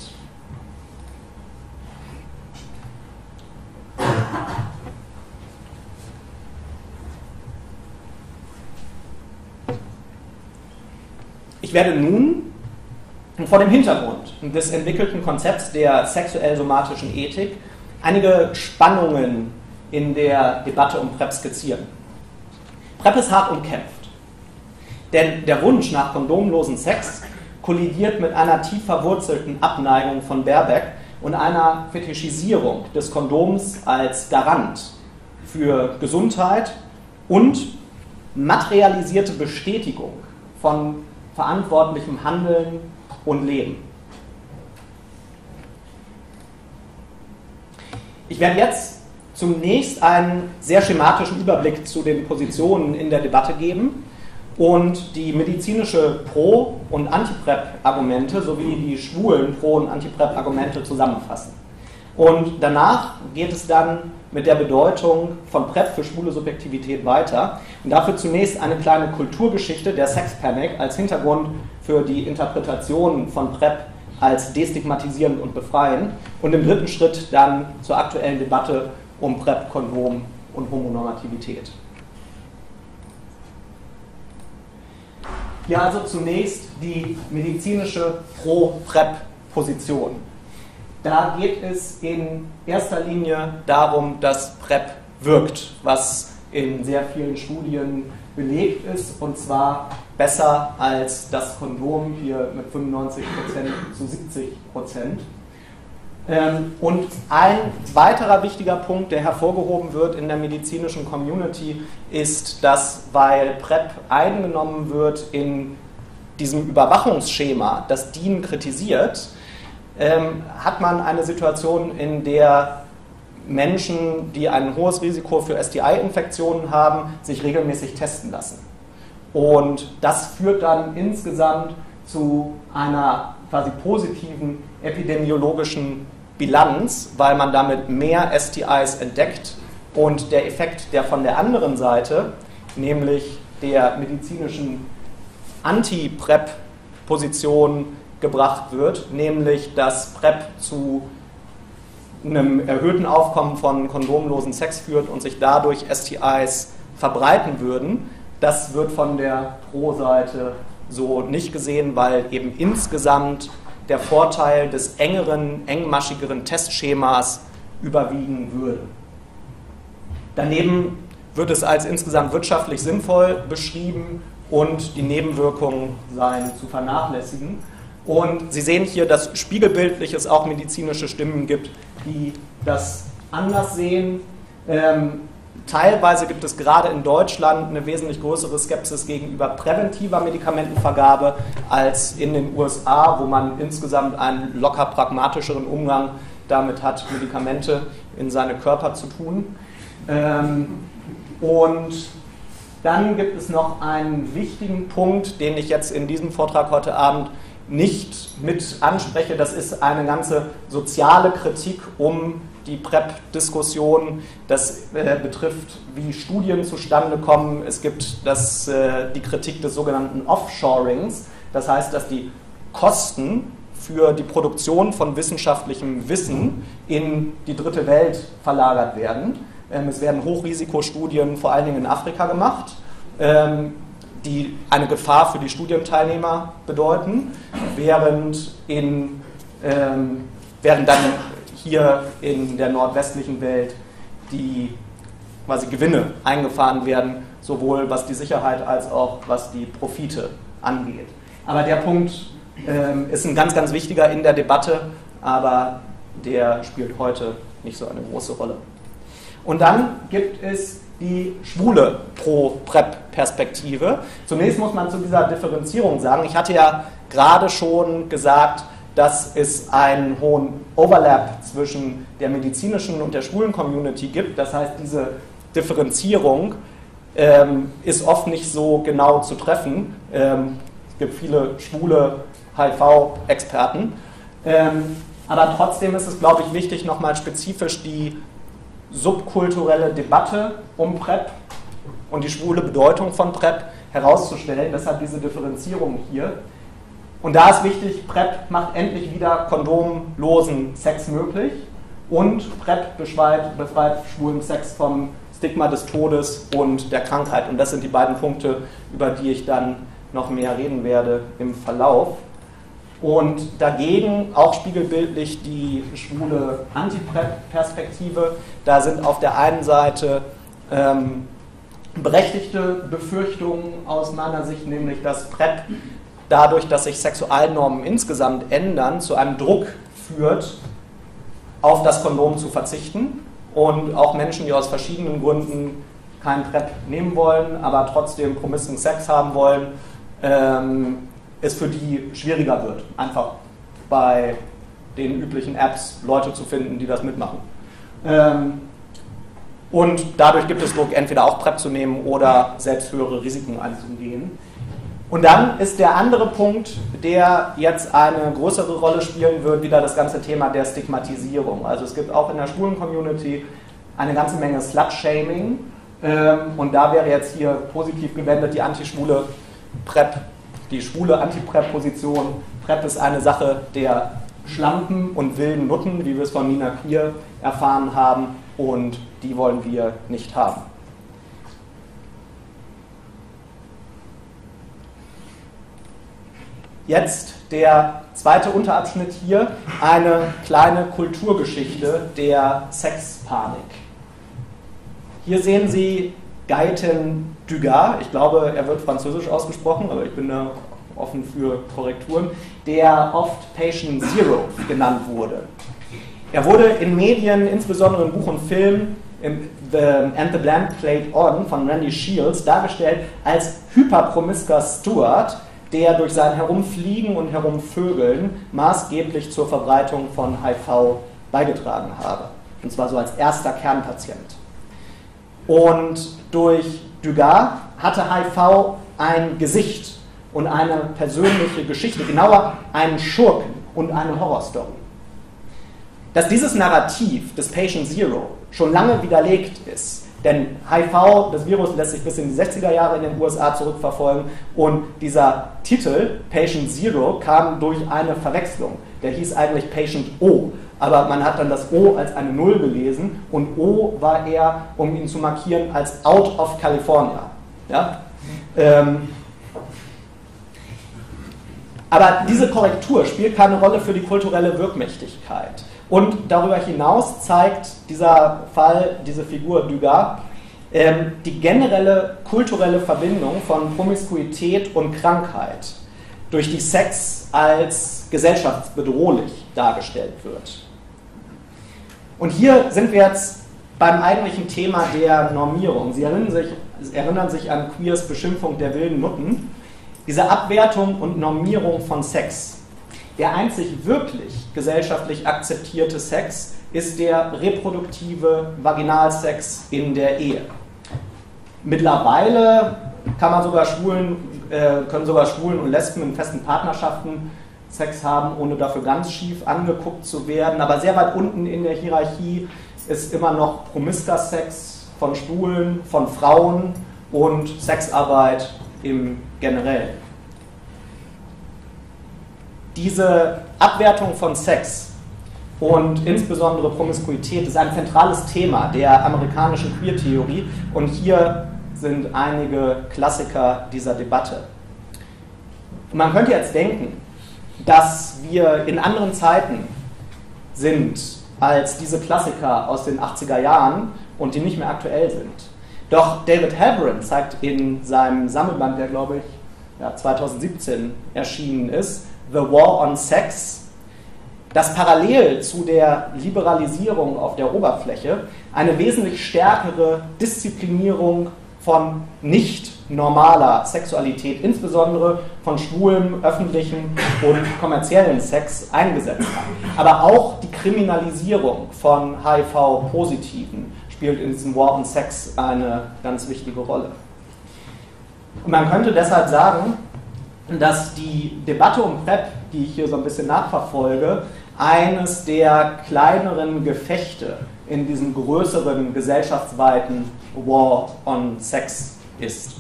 Ich werde nun vor dem Hintergrund des entwickelten Konzepts der sexuell-somatischen Ethik einige Spannungen in der Debatte um PrEP skizzieren. PrEP ist hart umkämpft, denn der Wunsch nach kondomlosen Sex kollidiert mit einer tief verwurzelten Abneigung von Baerbock und einer Fetischisierung des Kondoms als Garant für Gesundheit und materialisierte Bestätigung von verantwortlichem Handeln und Leben. Ich werde jetzt zunächst einen sehr schematischen Überblick zu den Positionen in der Debatte geben und die medizinische Pro- und Anti-PrEP-Argumente sowie die schwulen Pro- und Anti-PrEP-Argumente zusammenfassen. Und danach geht es dann mit der Bedeutung von PrEP für schwule Subjektivität weiter. Und dafür zunächst eine kleine Kulturgeschichte der Sex Panic als Hintergrund für die Interpretation von PrEP als destigmatisierend und befreiend. Und im dritten Schritt dann zur aktuellen Debatte um PrEP, Kondom und Homonormativität. Hier also zunächst die medizinische Pro-PrEP-Position. Da geht es in erster Linie darum, dass PrEP wirkt, was in sehr vielen Studien belegt ist, und zwar besser als das Kondom, hier mit 95% zu 70%. Und ein weiterer wichtiger Punkt, der hervorgehoben wird in der medizinischen Community, ist, dass, weil PrEP eingenommen wird in diesem Überwachungsschema, das DIN kritisiert, hat man eine Situation, in der Menschen, die ein hohes Risiko für STI-Infektionen haben, sich regelmäßig testen lassen. Und das führt dann insgesamt zu einer quasi positiven epidemiologischen Bilanz, weil man damit mehr STIs entdeckt, und der Effekt, der von der anderen Seite, nämlich der medizinischen Anti-PrEP-Position gebracht wird, nämlich dass PrEP zu einem erhöhten Aufkommen von kondomlosen Sex führt und sich dadurch STIs verbreiten würden, das wird von der Pro-Seite so nicht gesehen, weil eben insgesamt der Vorteil des engmaschigeren Testschemas überwiegen würde. Daneben wird es als insgesamt wirtschaftlich sinnvoll beschrieben und die Nebenwirkungen seien zu vernachlässigen. Und Sie sehen hier, dass spiegelbildlich es auch medizinische Stimmen gibt, die das anders sehen. Teilweise gibt es gerade in Deutschland eine wesentlich größere Skepsis gegenüber präventiver Medikamentenvergabe als in den USA, wo man insgesamt einen locker pragmatischeren Umgang damit hat, Medikamente in seine Körper zu tun. Und dann gibt es noch einen wichtigen Punkt, den ich jetzt in diesem Vortrag heute Abend nicht mit anspreche. Das ist eine ganze soziale Kritik um die PrEP-Diskussion. Das betrifft, wie Studien zustande kommen. Es gibt die Kritik des sogenannten Offshorings. Das heißt, dass die Kosten für die Produktion von wissenschaftlichem Wissen in die dritte Welt verlagert werden. Es werden Hochrisikostudien vor allen Dingen in Afrika gemacht, die eine Gefahr für die Studienteilnehmer bedeuten, während dann hier in der nordwestlichen Welt die quasi Gewinne eingefahren werden, sowohl was die Sicherheit als auch was die Profite angeht. Aber der Punkt ist ein ganz, ganz wichtiger in der Debatte, aber der spielt heute nicht so eine große Rolle. Und dann gibt es die schwule Pro-PrEP-Perspektive. Zunächst muss man zu dieser Differenzierung sagen, ich hatte ja gerade schon gesagt, dass es einen hohen Overlap zwischen der medizinischen und der schwulen Community gibt. Das heißt, diese Differenzierung ist oft nicht so genau zu treffen. Es gibt viele schwule HIV-Experten. Aber trotzdem ist es, glaube ich, wichtig, nochmal spezifisch die subkulturelle Debatte um PrEP und die schwule Bedeutung von PrEP herauszustellen. Deshalb diese Differenzierung hier. Und da ist wichtig, PrEP macht endlich wieder kondomlosen Sex möglich und PrEP befreit schwulen Sex vom Stigma des Todes und der Krankheit. Und das sind die beiden Punkte, über die ich dann noch mehr reden werde im Verlauf. Und dagegen auch spiegelbildlich die schwule Anti-PrEP-Perspektive. Da sind auf der einen Seite berechtigte Befürchtungen aus meiner Sicht, nämlich dass PrEP dadurch, dass sich Sexualnormen insgesamt ändern, zu einem Druck führt, auf das Kondom zu verzichten. Und auch Menschen, die aus verschiedenen Gründen kein PrEP nehmen wollen, aber trotzdem promiskuren Sex haben wollen, es für die schwieriger wird, einfach bei den üblichen Apps Leute zu finden, die das mitmachen. Und dadurch gibt es Druck, entweder auch PrEP zu nehmen oder selbst höhere Risiken einzugehen. Und dann ist der andere Punkt, der jetzt eine größere Rolle spielen wird, wieder das ganze Thema der Stigmatisierung. Also es gibt auch in der schwulen Community eine ganze Menge Slut-Shaming. Und da wäre jetzt hier positiv gewendet die anti-schwule PrEP, die schwule Anti-PrEP-Position. PrEP ist eine Sache der Schlampen und wilden Nutten, wie wir es von Nina Queer erfahren haben, und die wollen wir nicht haben. jetzt der zweite Unterabschnitt hier, eine kleine Kulturgeschichte der Sexpanik. Hier sehen Sie Gaëtan Dugas, ich glaube, er wird französisch ausgesprochen, aber ich bin da offen für Korrekturen, der oft Patient Zero genannt wurde. Er wurde in Medien, insbesondere in Buch und Film, And the Bland Played On von Randy Shields, dargestellt als hyperpromiscuer Steward, der durch sein Herumfliegen und Herumvögeln maßgeblich zur Verbreitung von HIV beigetragen habe. Und zwar so als erster Kernpatient. Und durch Dugas hatte HIV ein Gesicht und eine persönliche Geschichte, genauer einen Schurken und eine Horrorstory. Dass dieses Narrativ des Patient Zero schon lange widerlegt ist, denn HIV, das Virus, lässt sich bis in die 60er Jahre in den USA zurückverfolgen und dieser Titel Patient Zero kam durch eine Verwechslung. Der hieß eigentlich Patient O, aber man hat dann das O als eine Null gelesen und O war eher, um ihn zu markieren, als Out of California. Ja? Aber diese Korrektur spielt keine Rolle für die kulturelle Wirkmächtigkeit. Und darüber hinaus zeigt dieser Fall, diese Figur Dugas, die generelle kulturelle Verbindung von Promiskuität und Krankheit, durch die Sex als gesellschaftsbedrohlich dargestellt wird. Und hier sind wir jetzt beim eigentlichen Thema der Normierung. Sie erinnern sich an Queers Beschimpfung der wilden Nutten. Diese Abwertung und Normierung von Sex. Der einzig wirklich gesellschaftlich akzeptierte Sex ist der reproduktive Vaginalsex in der Ehe. Mittlerweile können sogar Schwulen und Lesben in festen Partnerschaften Sex haben, ohne dafür ganz schief angeguckt zu werden. Aber sehr weit unten in der Hierarchie ist immer noch promiscuer Sex von Schwulen, von Frauen und Sexarbeit im Generellen. Diese Abwertung von Sex und insbesondere Promiskuität ist ein zentrales Thema der amerikanischen Queer-Theorie und hier sind einige Klassiker dieser Debatte. Und man könnte jetzt denken, dass wir in anderen Zeiten sind als diese Klassiker aus den 80er Jahren und die nicht mehr aktuell sind. Doch David Halperin zeigt in seinem Sammelband, der glaube ich 2017 erschienen ist, The War on Sex, dass parallel zu der Liberalisierung auf der Oberfläche eine wesentlich stärkere Disziplinierung von nicht normaler Sexualität, insbesondere von schwulem, öffentlichen und kommerziellen Sex eingesetzt hat. Aber auch die Kriminalisierung von HIV-Positiven spielt in diesem War on Sex eine ganz wichtige Rolle. Und man könnte deshalb sagen, dass die Debatte um PrEP, die ich hier so ein bisschen nachverfolge, eines der kleineren Gefechte in diesem größeren gesellschaftsweiten War on Sex ist.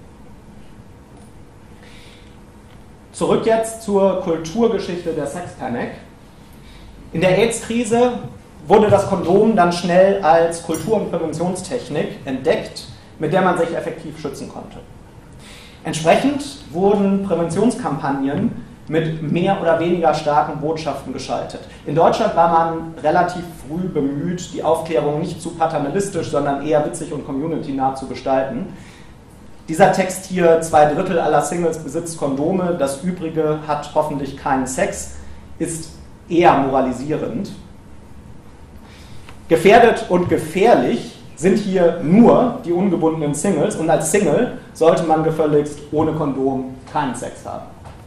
Zurück jetzt zur Kulturgeschichte der Sexpanic. In der AIDS-Krise wurde das Kondom dann schnell als Kultur- und Präventionstechnik entdeckt, mit der man sich effektiv schützen konnte. Entsprechend wurden Präventionskampagnen mit mehr oder weniger starken Botschaften geschaltet. In Deutschland war man relativ früh bemüht, die Aufklärung nicht zu paternalistisch, sondern eher witzig und community-nah zu gestalten. Dieser Text hier, 2/3 aller Singles besitzt Kondome, das Übrige hat hoffentlich keinen Sex, ist eher moralisierend. Gefährdet und gefährlich sind hier nur die ungebundenen Singles und als Single sollte man gefälligst ohne Kondom keinen Sex haben.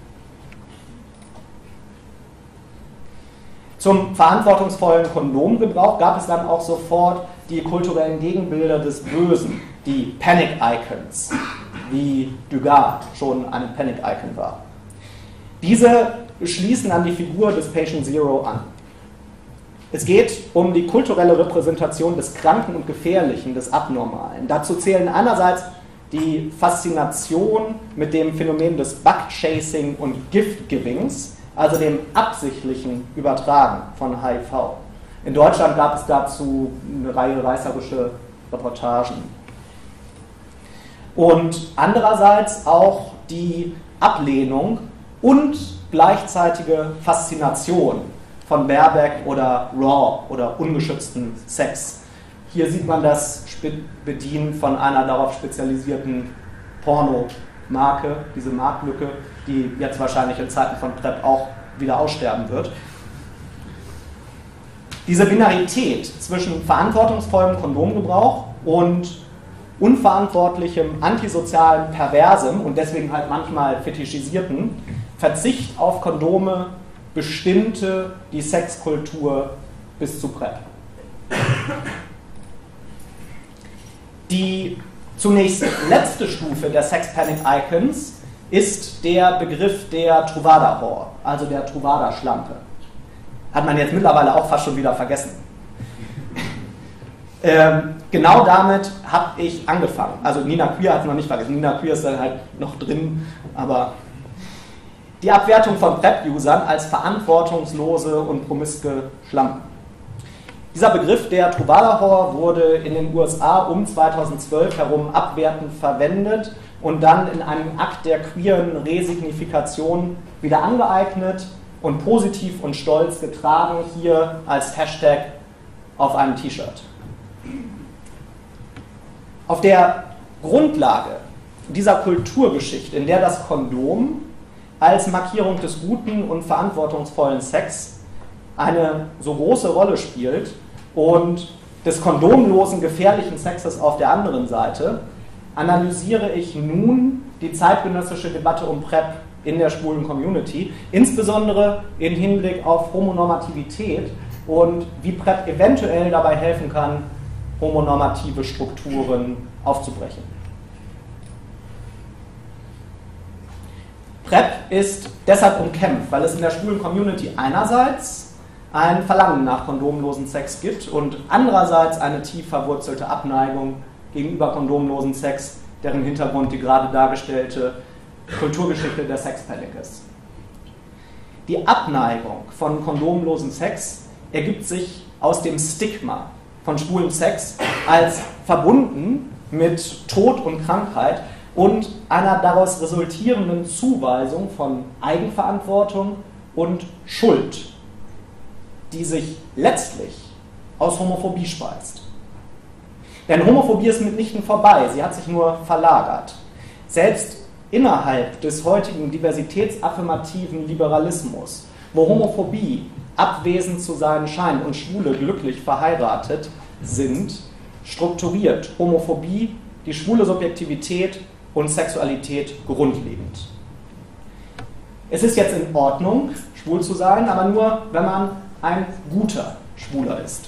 Zum verantwortungsvollen Kondomgebrauch gab es dann auch sofort die kulturellen Gegenbilder des Bösen, die Panic Icons, wie Dugas schon ein Panic Icon war. Diese schließen an die Figur des Patient Zero an. Es geht um die kulturelle Repräsentation des Kranken und Gefährlichen, des Abnormalen. Dazu zählen einerseits die Faszination mit dem Phänomen des Bug-Chasing und Gift-Givings, also dem absichtlichen Übertragen von HIV. In Deutschland gab es dazu eine Reihe reißerische Reportagen. Und andererseits auch die Ablehnung und gleichzeitige Faszination von Bareback oder Raw oder ungeschützten Sex. Hier sieht man das Bedienen von einer darauf spezialisierten Porno-Marke, diese Marktlücke, die jetzt wahrscheinlich in Zeiten von PrEP auch wieder aussterben wird. Diese Binarität zwischen verantwortungsvollem Kondomgebrauch und unverantwortlichem, antisozialen, perversem und deswegen halt manchmal fetischisierten Verzicht auf Kondome bestimmte die Sexkultur bis zu PrEP. Die zunächst letzte Stufe der Sex Panic Icons ist der Begriff der Truvada Whore, also der Truvada-Schlampe. Hat man jetzt mittlerweile auch fast schon wieder vergessen. Genau damit habe ich angefangen. Also Nina Queer hat es noch nicht vergessen. Nina Queer ist dann halt noch drin, aber die Abwertung von PrEP-Usern als verantwortungslose und promiske Schlampen. Dieser Begriff der Truvada Whore wurde in den USA um 2012 herum abwertend verwendet und dann in einem Akt der queeren Resignifikation wieder angeeignet und positiv und stolz getragen, hier als Hashtag auf einem T-Shirt. Auf der Grundlage dieser Kulturgeschichte, in der das Kondom als Markierung des guten und verantwortungsvollen Sex eine so große Rolle spielt und des kondomlosen, gefährlichen Sexes auf der anderen Seite, analysiere ich nun die zeitgenössische Debatte um PrEP in der schwulen Community, insbesondere im Hinblick auf Homonormativität und wie PrEP eventuell dabei helfen kann, homonormative Strukturen aufzubrechen. PrEP ist deshalb umkämpft, weil es in der schwulen Community einerseits ein Verlangen nach kondomlosen Sex gibt und andererseits eine tief verwurzelte Abneigung gegenüber kondomlosen Sex, deren Hintergrund die gerade dargestellte Kulturgeschichte der Sex Panic ist. Die Abneigung von kondomlosen Sex ergibt sich aus dem Stigma von schwulem Sex als verbunden mit Tod und Krankheit und einer daraus resultierenden Zuweisung von Eigenverantwortung und Schuld, die sich letztlich aus Homophobie speist. Denn Homophobie ist mitnichten vorbei, sie hat sich nur verlagert. Selbst innerhalb des heutigen diversitätsaffirmativen Liberalismus, wo Homophobie abwesend zu sein scheint und Schwule glücklich verheiratet sind, strukturiert Homophobie die schwule Subjektivität und Sexualität grundlegend. Es ist jetzt in Ordnung, schwul zu sein, aber nur, wenn man ein guter Schwuler ist.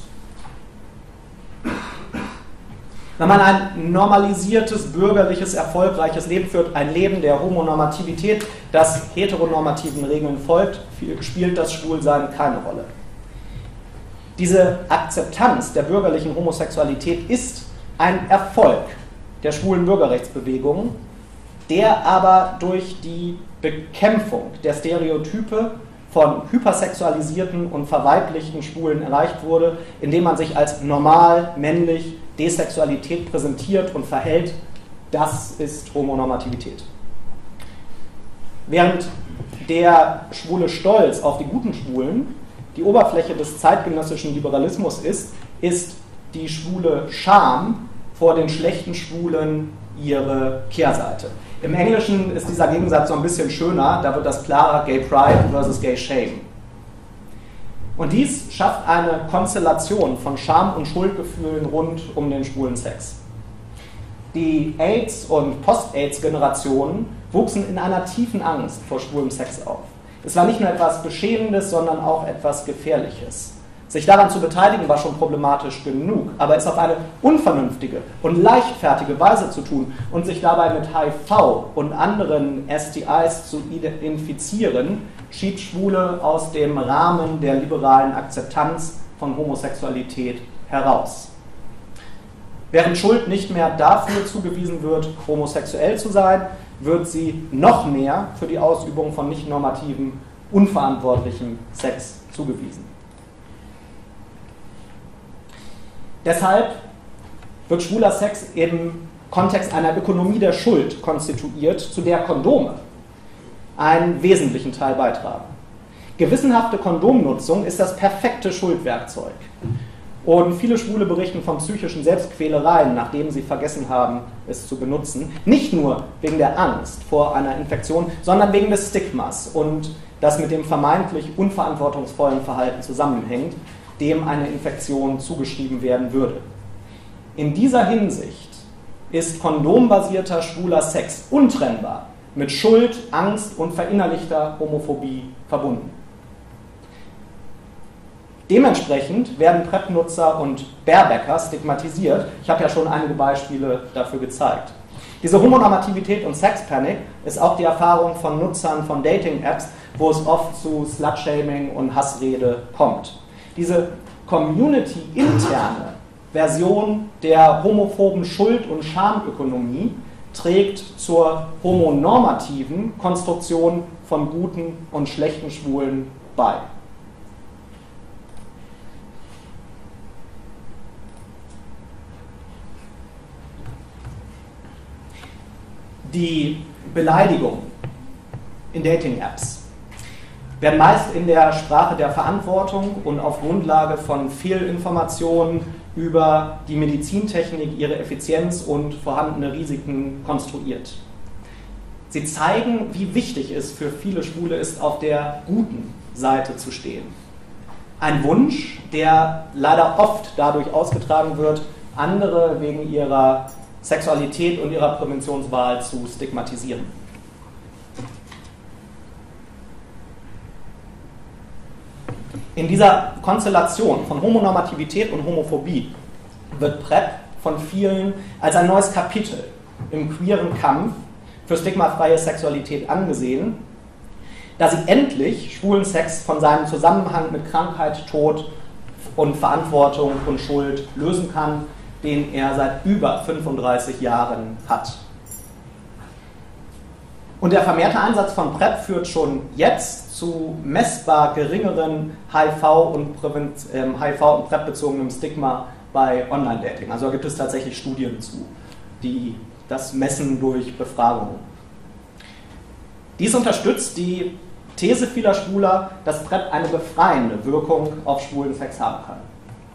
Wenn man ein normalisiertes, bürgerliches, erfolgreiches Leben führt, ein Leben der Homonormativität, das heteronormativen Regeln folgt, spielt das Schwulsein keine Rolle. Diese Akzeptanz der bürgerlichen Homosexualität ist ein Erfolg der schwulen Bürgerrechtsbewegung, der aber durch die Bekämpfung der Stereotype von hypersexualisierten und verweiblichten Schwulen erreicht wurde, indem man sich als normal, männlich, Desexualität präsentiert und verhält. Das ist Homonormativität. Während der schwule Stolz auf die guten Schwulen die Oberfläche des zeitgenössischen Liberalismus ist, ist die schwule Scham vor den schlechten Schwulen ihre Kehrseite. Im Englischen ist dieser Gegensatz so ein bisschen schöner, da wird das klarer, Gay Pride versus Gay Shame. Und dies schafft eine Konstellation von Scham- und Schuldgefühlen rund um den schwulen Sex. Die AIDS- und Post-AIDS-Generationen wuchsen in einer tiefen Angst vor schwulem Sex auf. Es war nicht nur etwas Beschämendes, sondern auch etwas Gefährliches. Sich daran zu beteiligen war schon problematisch genug, aber es auf eine unvernünftige und leichtfertige Weise zu tun und sich dabei mit HIV und anderen STIs zu infizieren, schiebt Schwule aus dem Rahmen der liberalen Akzeptanz von Homosexualität heraus. Während Schuld nicht mehr dafür zugewiesen wird, homosexuell zu sein, wird sie noch mehr für die Ausübung von nicht normativen, unverantwortlichem Sex zugewiesen. Deshalb wird schwuler Sex im Kontext einer Ökonomie der Schuld konstituiert, zu der Kondome einen wesentlichen Teil beitragen. Gewissenhafte Kondomnutzung ist das perfekte Schuldwerkzeug. Und viele Schwule berichten von psychischen Selbstquälereien, nachdem sie vergessen haben, es zu benutzen. Nicht nur wegen der Angst vor einer Infektion, sondern wegen des Stigmas und das mit dem vermeintlich unverantwortungsvollen Verhalten zusammenhängt, dem eine Infektion zugeschrieben werden würde. In dieser Hinsicht ist kondombasierter schwuler Sex untrennbar mit Schuld, Angst und verinnerlichter Homophobie verbunden. Dementsprechend werden PrEP-Nutzer und Barebäcker stigmatisiert. Ich habe ja schon einige Beispiele dafür gezeigt. Diese Homonormativität und Sexpanic ist auch die Erfahrung von Nutzern von Dating-Apps, wo es oft zu Slutshaming und Hassrede kommt. Diese community-interne Version der homophoben Schuld- und Schamökonomie trägt zur homonormativen Konstruktion von guten und schlechten Schwulen bei. Die Beleidigungen in Dating-Apps werden meist in der Sprache der Verantwortung und auf Grundlage von Fehlinformationen über die Medizintechnik, ihre Effizienz und vorhandene Risiken konstruiert. Sie zeigen, wie wichtig es für viele Schwule ist, auf der guten Seite zu stehen. Ein Wunsch, der leider oft dadurch ausgetragen wird, andere wegen ihrer Sexualität und ihrer Präventionswahl zu stigmatisieren. In dieser Konstellation von Homonormativität und Homophobie wird PrEP von vielen als ein neues Kapitel im queeren Kampf für stigmafreie Sexualität angesehen, da sie endlich schwulen Sex von seinem Zusammenhang mit Krankheit, Tod und Verantwortung und Schuld lösen kann, den er seit über 35 Jahren hat. Und der vermehrte Einsatz von PrEP führt schon jetzt zu messbar geringeren HIV- und PrEP-bezogenem Stigma bei Online-Dating. Also da gibt es tatsächlich Studien zu, die das messen durch Befragungen. Dies unterstützt die These vieler Schwuler, dass PrEP eine befreiende Wirkung auf schwulen Sex haben kann.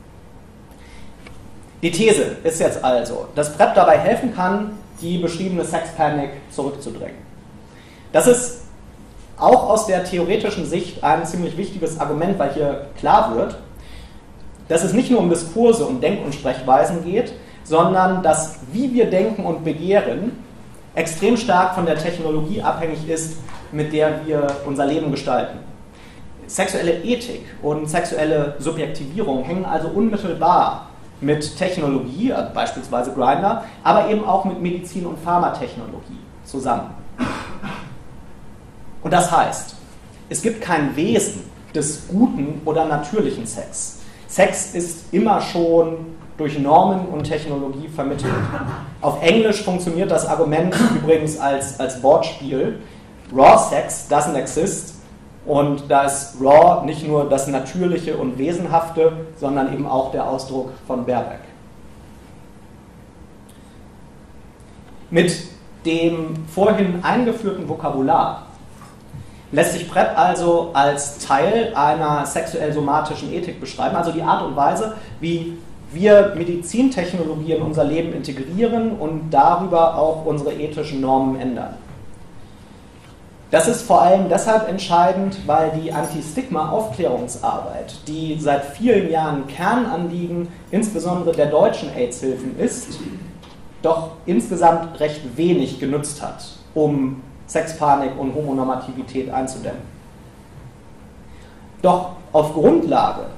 Die These ist jetzt also, dass PrEP dabei helfen kann, die beschriebene Sexpanic zurückzudrängen. Das ist auch aus der theoretischen Sicht ein ziemlich wichtiges Argument, weil hier klar wird, dass es nicht nur um Diskurse und Denk- und Sprechweisen geht, sondern dass, wie wir denken und begehren, extrem stark von der Technologie abhängig ist, mit der wir unser Leben gestalten. Sexuelle Ethik und sexuelle Subjektivierung hängen also unmittelbar mit Technologie, also beispielsweise Grindr, aber eben auch mit Medizin- und Pharmatechnologie zusammen. Und das heißt, es gibt kein Wesen des guten oder natürlichen Sex. Sex ist immer schon durch Normen und Technologie vermittelt. Auf Englisch funktioniert das Argument übrigens als Wortspiel. Raw Sex doesn't exist. Und da ist Raw nicht nur das Natürliche und Wesenhafte, sondern eben auch der Ausdruck von Baerbock. Mit dem vorhin eingeführten Vokabular lässt sich PrEP also als Teil einer sexuell-somatischen Ethik beschreiben, also die Art und Weise, wie wir Medizintechnologie in unser Leben integrieren und darüber auch unsere ethischen Normen ändern. Das ist vor allem deshalb entscheidend, weil die Anti-Stigma-Aufklärungsarbeit, die seit vielen Jahren Kernanliegen insbesondere der deutschen AIDS-Hilfen ist, doch insgesamt recht wenig genutzt hat, um Sexpanik und Homonormativität einzudämmen. Doch auf Grundlage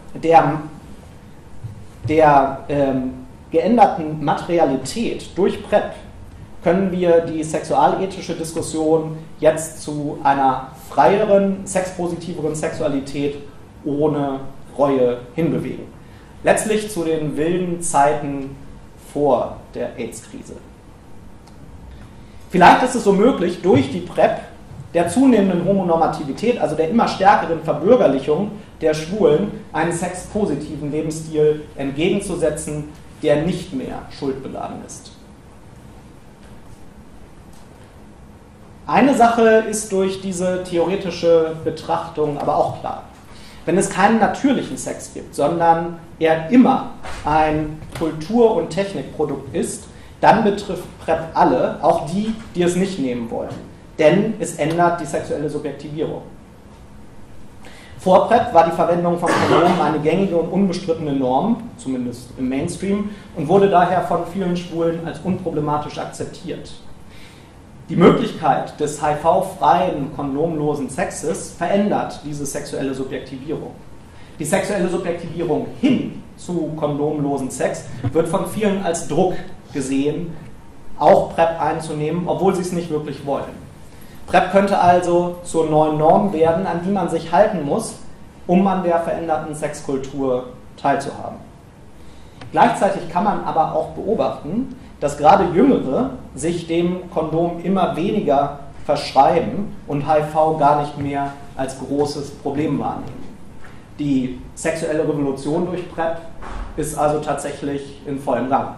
der geänderten Materialität durch PrEP können wir die sexualethische Diskussion jetzt zu einer freieren, sexpositiveren Sexualität ohne Reue hinbewegen. Letztlich zu den wilden Zeiten vor der AIDS-Krise. Vielleicht ist es so möglich, durch die PrEP der zunehmenden Homonormativität, also der immer stärkeren Verbürgerlichung der Schwulen, einen sexpositiven Lebensstil entgegenzusetzen, der nicht mehr schuldbeladen ist. Eine Sache ist durch diese theoretische Betrachtung aber auch klar. Wenn es keinen natürlichen Sex gibt, sondern er immer ein Kultur- und Technikprodukt ist, dann betrifft PrEP alle, auch die, die es nicht nehmen wollen. Denn es ändert die sexuelle Subjektivierung. Vor PrEP war die Verwendung von Kondomen eine gängige und unbestrittene Norm, zumindest im Mainstream, und wurde daher von vielen Schwulen als unproblematisch akzeptiert. Die Möglichkeit des HIV-freien, kondomlosen Sexes verändert diese sexuelle Subjektivierung. Die sexuelle Subjektivierung hin zu kondomlosen Sex wird von vielen als Druck gesehen, auch PrEP einzunehmen, obwohl sie es nicht wirklich wollen. PrEP könnte also zur neuen Norm werden, an die man sich halten muss, um an der veränderten Sexkultur teilzuhaben. Gleichzeitig kann man aber auch beobachten, dass gerade Jüngere sich dem Kondom immer weniger verschreiben und HIV gar nicht mehr als großes Problem wahrnehmen. Die sexuelle Revolution durch PrEP ist also tatsächlich in vollem Gang.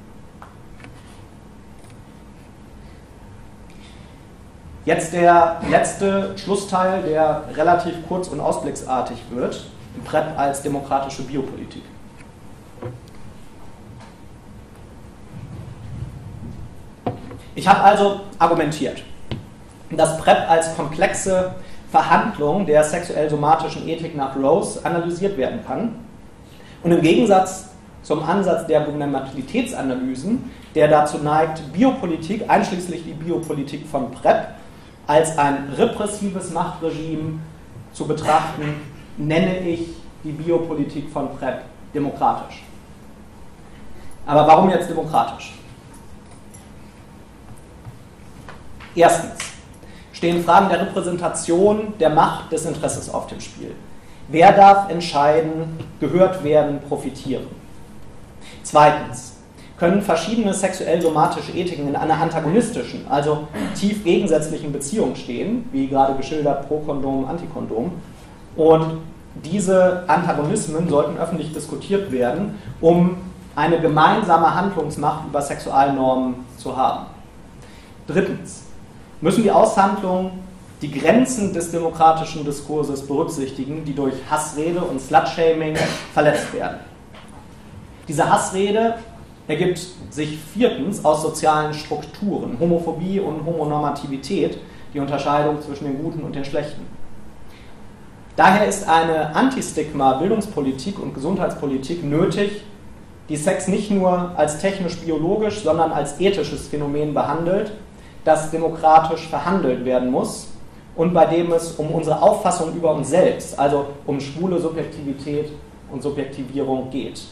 Jetzt der letzte Schlussteil, der relativ kurz und ausblicksartig wird, PrEP als demokratische Biopolitik. Ich habe also argumentiert, dass PrEP als komplexe Verhandlung der sexuell-somatischen Ethik nach Rose analysiert werden kann und im Gegensatz zum Ansatz der Vulnerabilitätsanalysen, der dazu neigt, Biopolitik, einschließlich die Biopolitik von PrEP, als ein repressives Machtregime zu betrachten, nenne ich die Biopolitik von PrEP demokratisch. Aber warum jetzt demokratisch? Erstens stehen Fragen der Repräsentation, der Macht, des Interesses auf dem Spiel. Wer darf entscheiden, gehört werden, profitieren? Zweitens können verschiedene sexuell-somatische Ethiken in einer antagonistischen, also tief gegensätzlichen Beziehung stehen, wie gerade geschildert Pro-Kondom, Anti-Kondom. Und diese Antagonismen sollten öffentlich diskutiert werden, um eine gemeinsame Handlungsmacht über Sexualnormen zu haben. Drittens müssen die Aushandlungen die Grenzen des demokratischen Diskurses berücksichtigen, die durch Hassrede und Slutshaming verletzt werden. Diese Hassrede ergibt sich viertens aus sozialen Strukturen, Homophobie und Homonormativität, die Unterscheidung zwischen den Guten und den Schlechten. Daher ist eine Antistigma-Bildungspolitik und Gesundheitspolitik nötig, die Sex nicht nur als technisch-biologisch, sondern als ethisches Phänomen behandelt, das demokratisch verhandelt werden muss und bei dem es um unsere Auffassung über uns selbst, also um schwule Subjektivität und Subjektivierung geht.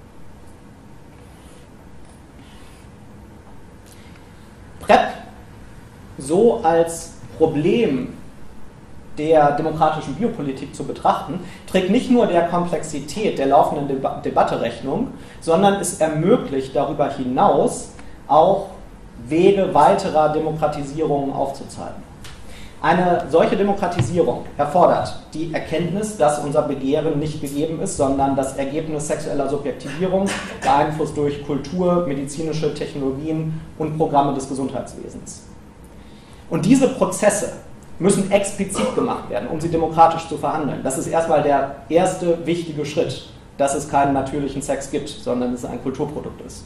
PrEP so als Problem der demokratischen Biopolitik zu betrachten, trägt nicht nur der Komplexität der laufenden Debatte Rechnung, sondern es ermöglicht darüber hinaus auch Wege weiterer Demokratisierungen aufzuzeigen. Eine solche Demokratisierung erfordert die Erkenntnis, dass unser Begehren nicht gegeben ist, sondern das Ergebnis sexueller Subjektivierung, beeinflusst durch Kultur, medizinische Technologien und Programme des Gesundheitswesens. Und diese Prozesse müssen explizit gemacht werden, um sie demokratisch zu verhandeln. Das ist erstmal der erste wichtige Schritt, dass es keinen natürlichen Sex gibt, sondern es ein Kulturprodukt ist.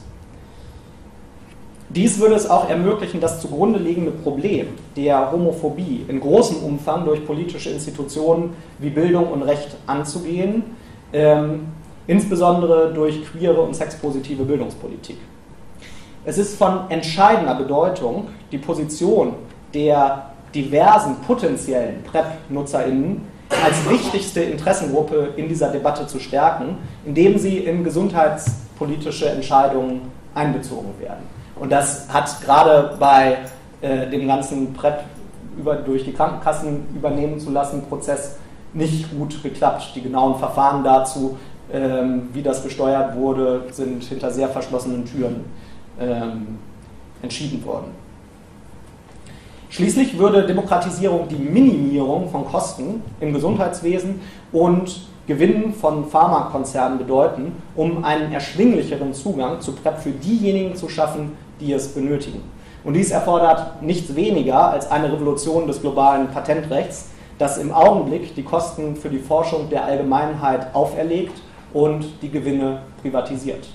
Dies würde es auch ermöglichen, das zugrunde liegende Problem der Homophobie in großem Umfang durch politische Institutionen wie Bildung und Recht anzugehen, insbesondere durch queere und sexpositive Bildungspolitik. Es ist von entscheidender Bedeutung, die Position der diversen potenziellen PrEP-NutzerInnen als wichtigste Interessengruppe in dieser Debatte zu stärken, indem sie in gesundheitspolitische Entscheidungen einbezogen werden. Und das hat gerade bei dem ganzen PrEP durch die Krankenkassen übernehmen zu lassen Prozess nicht gut geklappt. Die genauen Verfahren dazu, wie das gesteuert wurde, sind hinter sehr verschlossenen Türen entschieden worden. Schließlich würde Demokratisierung die Minimierung von Kosten im Gesundheitswesen und Gewinnen von Pharmakonzernen bedeuten, um einen erschwinglicheren Zugang zu PrEP für diejenigen zu schaffen, die es benötigen. Und dies erfordert nichts weniger als eine Revolution des globalen Patentrechts, das im Augenblick die Kosten für die Forschung der Allgemeinheit auferlegt und die Gewinne privatisiert.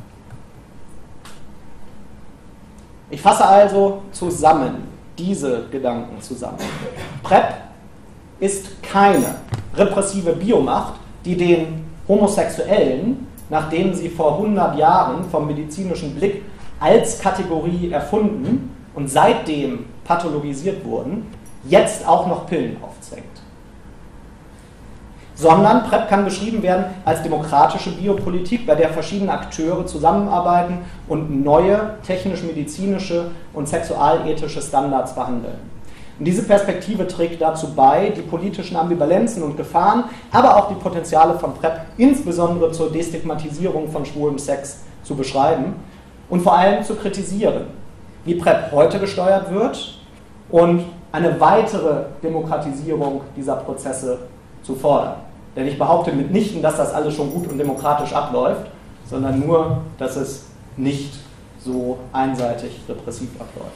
Ich fasse also diese Gedanken zusammen. PrEP ist keine repressive Biomacht, die den Homosexuellen, nachdem sie vor 100 Jahren vom medizinischen Blick als Kategorie erfunden und seitdem pathologisiert wurden, jetzt auch noch Pillen aufzwängt. Sondern PrEP kann beschrieben werden als demokratische Biopolitik, bei der verschiedene Akteure zusammenarbeiten und neue technisch-medizinische und sexualethische Standards verhandeln. Und diese Perspektive trägt dazu bei, die politischen Ambivalenzen und Gefahren, aber auch die Potenziale von PrEP, insbesondere zur Destigmatisierung von schwulem Sex, zu beschreiben und vor allem zu kritisieren, wie PrEP heute gesteuert wird und eine weitere Demokratisierung dieser Prozesse zu fordern. Denn ich behaupte mitnichten, dass das alles schon gut und demokratisch abläuft, sondern nur, dass es nicht so einseitig repressiv abläuft.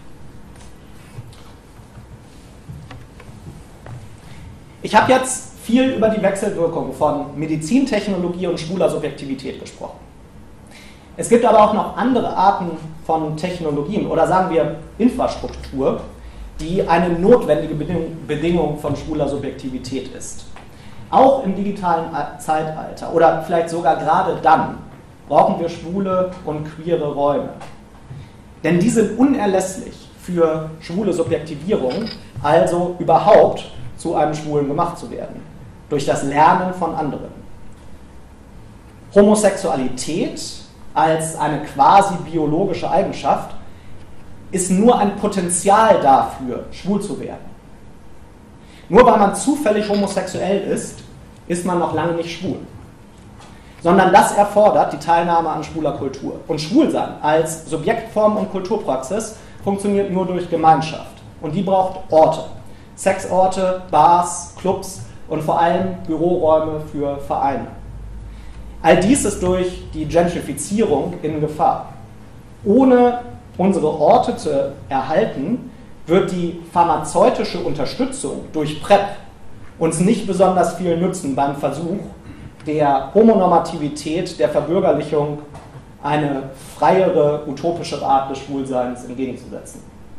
Ich habe jetzt viel über die Wechselwirkung von Medizintechnologie und schwuler Subjektivität gesprochen. Es gibt aber auch noch andere Arten von Technologien oder sagen wir Infrastruktur, die eine notwendige Bedingung von schwuler Subjektivität ist. Auch im digitalen Zeitalter oder vielleicht sogar gerade dann brauchen wir schwule und queere Räume. Denn die sind unerlässlich für schwule Subjektivierung, also überhaupt zu einem Schwulen gemacht zu werden, durch das Lernen von anderen. Homosexualität als eine quasi biologische Eigenschaft ist nur ein Potenzial dafür, schwul zu werden. Nur weil man zufällig homosexuell ist man noch lange nicht schwul. Sondern das erfordert die Teilnahme an schwuler Kultur. Und Schwulsein als Subjektform und Kulturpraxis funktioniert nur durch Gemeinschaft. Und die braucht Orte. Sexorte, Bars, Clubs und vor allem Büroräume für Vereine. All dies ist durch die Gentrifizierung in Gefahr. Ohne unsere Orte zu erhalten, wird die pharmazeutische Unterstützung durch PrEP uns nicht besonders viel nützen beim Versuch, der Homonormativität, der Verbürgerlichung eine freiere, utopischere Art des Schwulseins entgegenzusetzen.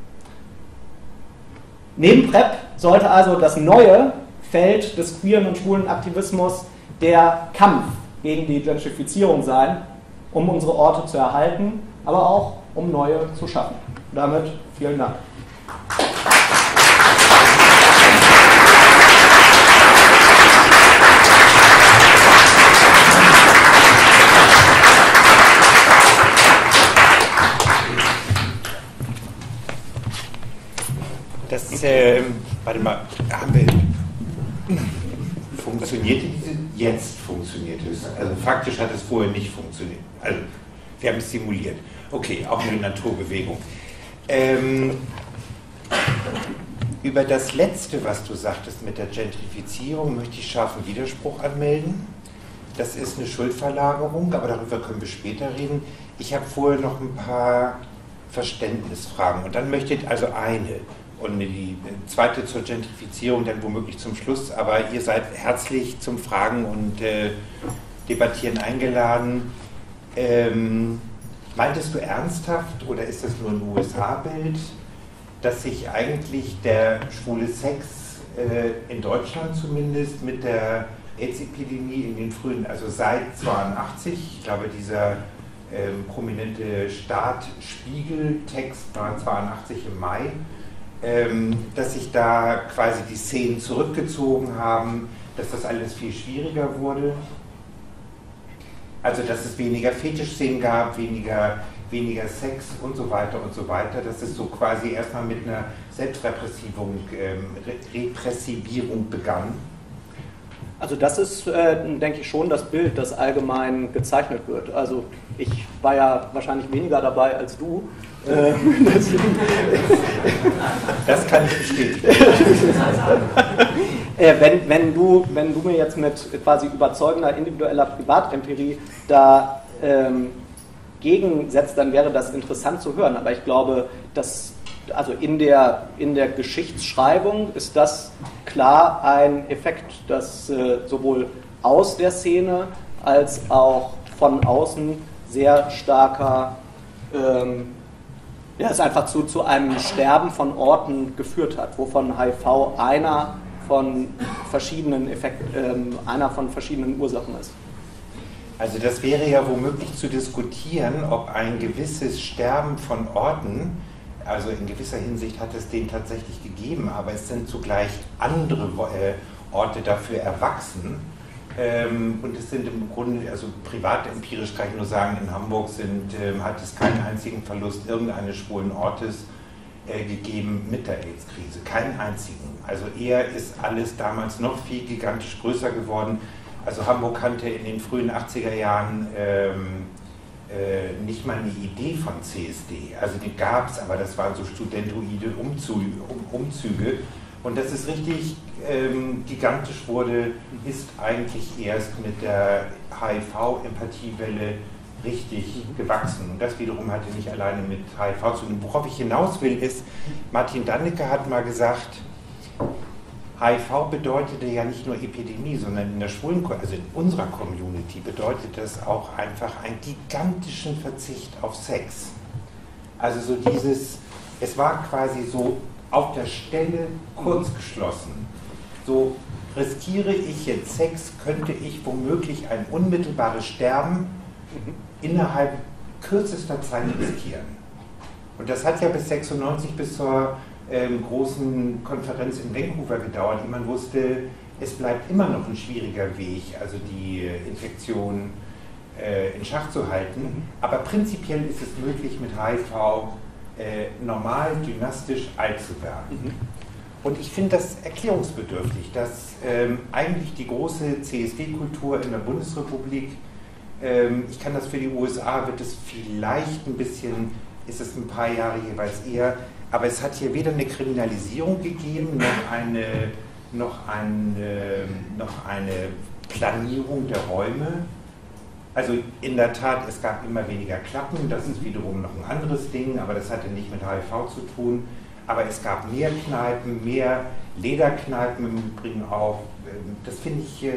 Neben PrEP sollte also das neue Feld des queeren und schwulen Aktivismus der Kampf gegen die Gentrifizierung sein, um unsere Orte zu erhalten, aber auch um neue zu schaffen. Damit vielen Dank. Das, warte mal, funktionierte diese? Jetzt funktioniert es. Also faktisch hat es vorher nicht funktioniert. Also wir haben es simuliert. Okay, auch eine Naturbewegung. Über das Letzte, was du sagtest mit der Gentrifizierung, möchte ich scharfen Widerspruch anmelden. Das ist eine Schuldverlagerung, aber darüber können wir später reden. Ich habe vorher noch ein paar Verständnisfragen und dann möchte ich also eine. Und die zweite zur Gentrifizierung dann womöglich zum Schluss, aber ihr seid herzlich zum Fragen und Debattieren eingeladen. Meintest du ernsthaft oder ist das nur ein USA-Bild, dass sich eigentlich der schwule Sex in Deutschland zumindest mit der AIDS-Epidemie in den frühen, also seit 82, ich glaube dieser prominente Start-Spiegel-Text war 82 im Mai, dass sich da quasi die Szenen zurückgezogen haben, dass das alles viel schwieriger wurde. Also dass es weniger Fetischszenen gab, weniger Sex und so weiter, dass es so quasi erstmal mit einer Selbstrepressivierung begann. Also das ist, denke ich, schon das Bild, das allgemein gezeichnet wird. Also ich war ja wahrscheinlich weniger dabei als du. Das kann ich bestätigen. Wenn du mir jetzt mit quasi überzeugender individueller Privatempirie da entgegensetzt, dann wäre das interessant zu hören. Aber ich glaube, dass also in der Geschichtsschreibung ist das klar ein Effekt, dass sowohl aus der Szene als auch von außen sehr starker, es einfach zu einem Sterben von Orten geführt hat, wovon HIV einer von verschiedenen Ursachen ist. Also das wäre ja womöglich zu diskutieren, ob ein gewisses Sterben von Orten, also in gewisser Hinsicht hat es den tatsächlich gegeben, aber es sind zugleich andere Orte dafür erwachsen. Und es sind im Grunde, also privat empirisch kann ich nur sagen, in Hamburg hat es keinen einzigen Verlust irgendeines schwulen Ortes gegeben mit der AIDS-Krise. Keinen einzigen. Also eher ist alles damals noch viel gigantisch größer geworden. Also Hamburg kannte in den frühen 80er Jahren nicht mal eine Idee von CSD. Also die gab es, aber das waren so studentoide Umzüge. Und dass es richtig gigantisch wurde, ist eigentlich erst mit der HIV-Empathiewelle richtig gewachsen. Und das wiederum hatte nicht alleine mit HIV zu tun. Worauf ich hinaus will, ist, Martin Danneke hat mal gesagt, HIV bedeutete ja nicht nur Epidemie, sondern in der also in unserer Community bedeutet das auch einfach einen gigantischen Verzicht auf Sex. Also so es war quasi so auf der Stelle kurz geschlossen. So riskiere ich jetzt Sex, könnte ich womöglich ein unmittelbares Sterben innerhalb kürzester Zeit riskieren. Und das hat ja bis 96, bis zur großen Konferenz in Vancouver gedauert, die man wusste, es bleibt immer noch ein schwieriger Weg, also die Infektion in Schach zu halten. Aber prinzipiell ist es möglich, mit HIV normal, dynastisch alt zu werden. Und ich finde das erklärungsbedürftig, dass eigentlich die große CSD-Kultur in der Bundesrepublik, ich kann das für die USA, wird es vielleicht ein bisschen, ist es ein paar Jahre jeweils eher, aber es hat hier weder eine Kriminalisierung gegeben, noch eine Planierung der Räume. Also in der Tat, es gab immer weniger Klappen, das ist wiederum noch ein anderes Ding, aber das hatte nicht mit HIV zu tun. Aber es gab mehr Kneipen, mehr Lederkneipen im Übrigen auch. Das finde ich...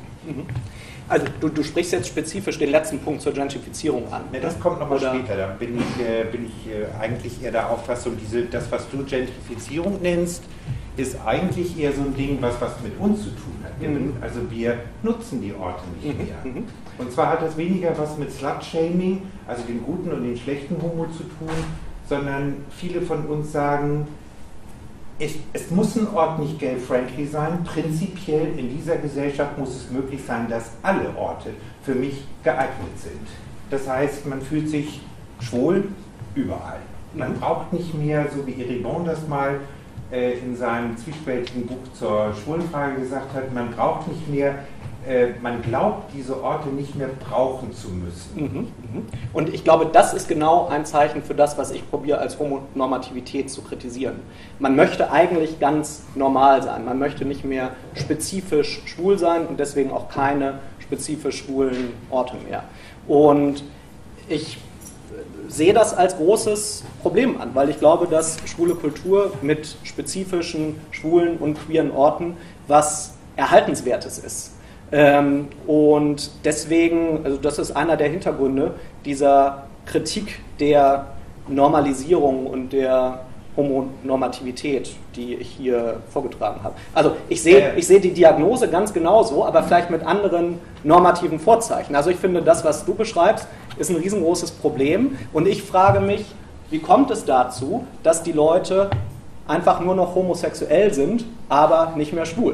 Also du sprichst jetzt spezifisch den letzten Punkt zur Gentrifizierung an. Ne, das kommt nochmal später. Da bin ich eigentlich eher der Auffassung, das, was du Gentrifizierung nennst, ist eigentlich eher so ein Ding, was mit uns zu tun hat. Also wir nutzen die Orte nicht mehr. Und zwar hat das weniger was mit Slut-Shaming, also dem guten und dem schlechten Homo zu tun, sondern viele von uns sagen, es muss ein Ort nicht gay-friendly sein. Prinzipiell in dieser Gesellschaft muss es möglich sein, dass alle Orte für mich geeignet sind. Das heißt, man fühlt sich schwul überall. Man braucht nicht mehr, so wie Eribon das mal in seinem zwiespältigen Buch zur Schwulenfrage gesagt hat, man braucht nicht mehr, man glaubt, diese Orte nicht mehr brauchen zu müssen. Und ich glaube, das ist genau ein Zeichen für das, was ich probiere als Homonormativität zu kritisieren. Man möchte eigentlich ganz normal sein, man möchte nicht mehr spezifisch schwul sein und deswegen auch keine spezifisch schwulen Orte mehr. Und ich sehe das als großes Problem an, weil ich glaube, dass schwule Kultur mit spezifischen schwulen und queeren Orten was Erhaltenswertes ist. Und deswegen, also das ist einer der Hintergründe dieser Kritik der Normalisierung und der Homonormativität, die ich hier vorgetragen habe. Also ich sehe die Diagnose ganz genauso, aber vielleicht mit anderen normativen Vorzeichen. Also ich finde, das, was du beschreibst, ist ein riesengroßes Problem und ich frage mich, wie kommt es dazu, dass die Leute einfach nur noch homosexuell sind, aber nicht mehr schwul?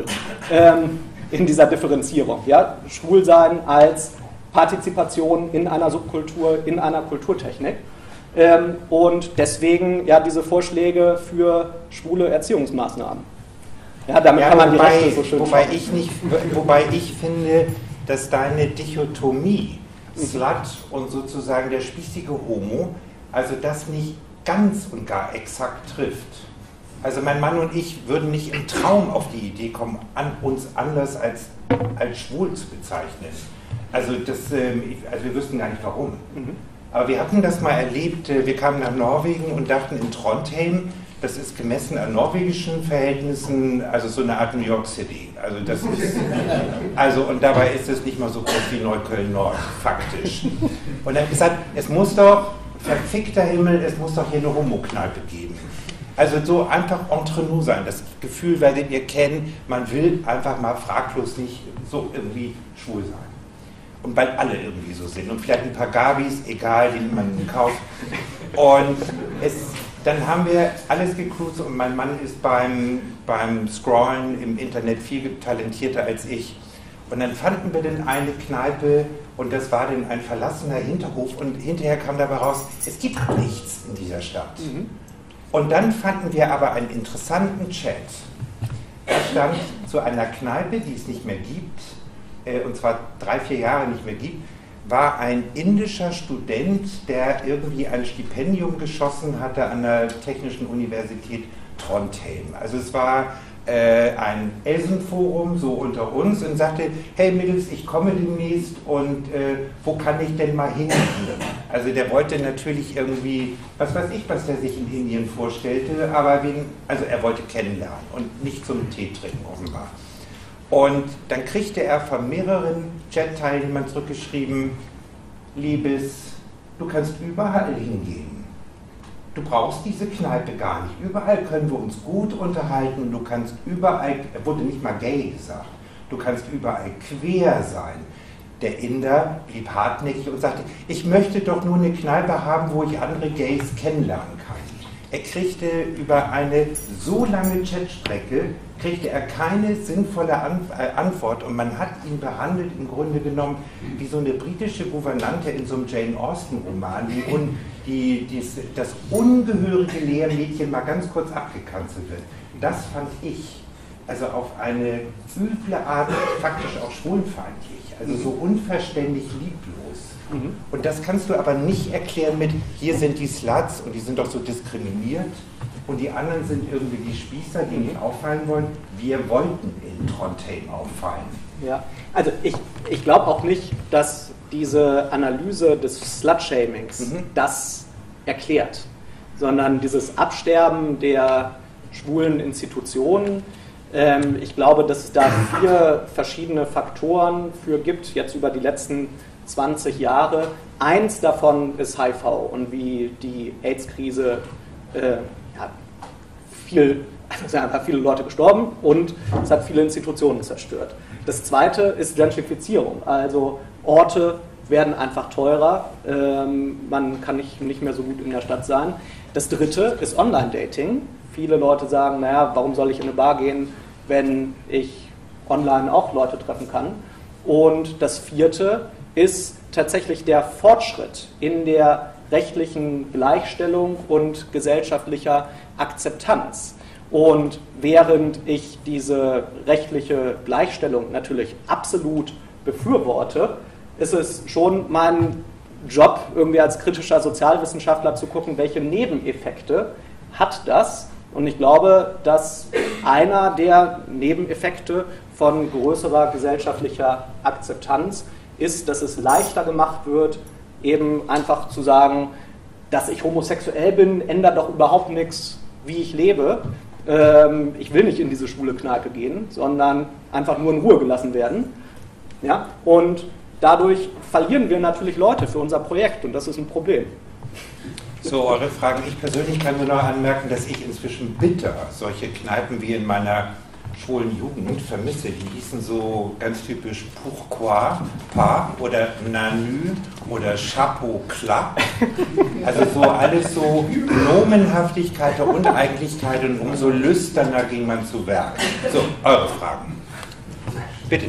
In dieser Differenzierung. Ja? Schwulsein als Partizipation in einer Subkultur, in einer Kulturtechnik. Und deswegen ja diese Vorschläge für schwule Erziehungsmaßnahmen. Ja, damit kann man die Rechte so schön wobei ich finde, dass deine Dichotomie Slut und sozusagen der spießige Homo, also das nicht ganz und gar exakt trifft. Also mein Mann und ich würden nicht im Traum auf die Idee kommen, uns anders als schwul zu bezeichnen. Also wir wüssten gar nicht warum. Aber wir hatten das mal erlebt, wir kamen nach Norwegen und dachten in Trondheim, das ist gemessen an norwegischen Verhältnissen, also so eine Art New York City. Also das ist, und dabei ist es nicht mal so groß wie Neukölln-Nord, faktisch. Und er hat gesagt, es muss doch, verfickter Himmel, es muss doch hier eine Homo-Kneipe geben. Also so einfach entre nous sein. Das Gefühl werdet ihr kennen, man will einfach mal fraglos nicht so irgendwie schwul sein. Und weil alle irgendwie so sind. Und vielleicht ein paar Gabis, egal, die man kauft. Und dann haben wir alles gecruised und mein Mann ist beim Scrollen im Internet viel talentierter als ich. Und dann fanden wir dann eine Kneipe und das war dann ein verlassener Hinterhof und hinterher kam dabei raus, es gibt nichts in dieser Stadt. Mhm. Und dann fanden wir aber einen interessanten Chat. Er stand zu einer Kneipe, die es nicht mehr gibt, und zwar 3-4 Jahre nicht mehr gibt, war ein indischer Student, der irgendwie ein Stipendium geschossen hatte an der Technischen Universität Trondheim. Also es war ein Elsenforum, so unter uns, und sagte, hey Mädels, ich komme demnächst und wo kann ich denn mal hingehen? Also der wollte natürlich irgendwie, was weiß ich, was der sich in Indien vorstellte, aber er wollte kennenlernen und nicht zum Tee trinken offenbar. Und dann kriegte er von mehreren Chat-Teilnehmern zurückgeschrieben, Liebes, du kannst überall hingehen. Du brauchst diese Kneipe gar nicht. Überall können wir uns gut unterhalten und du kannst überall, er wurde nicht mal gay gesagt, du kannst überall queer sein. Der Inder blieb hartnäckig und sagte, ich möchte doch nur eine Kneipe haben, wo ich andere Gays kennenlernen kann. Er kriegte über eine so lange Chatstrecke, kriegte er keine sinnvolle Antwort und man hat ihn behandelt im Grunde genommen wie so eine britische Gouvernante in so einem Jane Austen-Roman, das ungehörige Lehrmädchen mal ganz kurz abgekanzelt wird. Das fand ich also auf eine üble Art faktisch auch schwulenfeindlich, also so unverständlich lieblos. Und das kannst du aber nicht erklären mit, hier sind die Sluts und die sind doch so diskriminiert und die anderen sind irgendwie die Spießer, die nicht auffallen wollen. Wir wollten in Trondheim auffallen. Ja, also ich glaube auch nicht, dass diese Analyse des Slut-Shamings das erklärt, sondern dieses Absterben der schwulen Institutionen. Ich glaube, dass es da 4 verschiedene Faktoren für gibt, jetzt über die letzten 20 Jahre. Eins davon ist HIV und wie die AIDS-Krise sind einfach viele Leute gestorben und es hat viele Institutionen zerstört. Das zweite ist Gentrifizierung, also Orte werden einfach teurer, man kann nicht mehr so gut in der Stadt sein. Das dritte ist Online-Dating. Viele Leute sagen, naja, warum soll ich in eine Bar gehen, wenn ich online auch Leute treffen kann? Und das vierte ist tatsächlich der Fortschritt in der rechtlichen Gleichstellung und gesellschaftlicher Akzeptanz. Und während ich diese rechtliche Gleichstellung natürlich absolut befürworte, ist es schon mein Job, irgendwie als kritischer Sozialwissenschaftler zu gucken, welche Nebeneffekte hat das. Und ich glaube, dass einer der Nebeneffekte von größerer gesellschaftlicher Akzeptanz ist, dass es leichter gemacht wird, eben einfach zu sagen, dass ich homosexuell bin, ändert doch überhaupt nichts, wie ich lebe. Ich will nicht in diese schwule Kneipe gehen, sondern einfach nur in Ruhe gelassen werden. Ja? Und dadurch verlieren wir natürlich Leute für unser Projekt und das ist ein Problem. So, eure Fragen. Ich persönlich kann nur noch anmerken, dass ich inzwischen bitter solche Kneipen wie in meiner schwulen Jugend vermisse. Die hießen so ganz typisch Pourquoi, Pas oder Nanu oder Chapeau Clap. Also so alles so Nomenhaftigkeit der Uneigentlichkeit und umso lüsterner ging man zu Werk. So, eure Fragen. Bitte.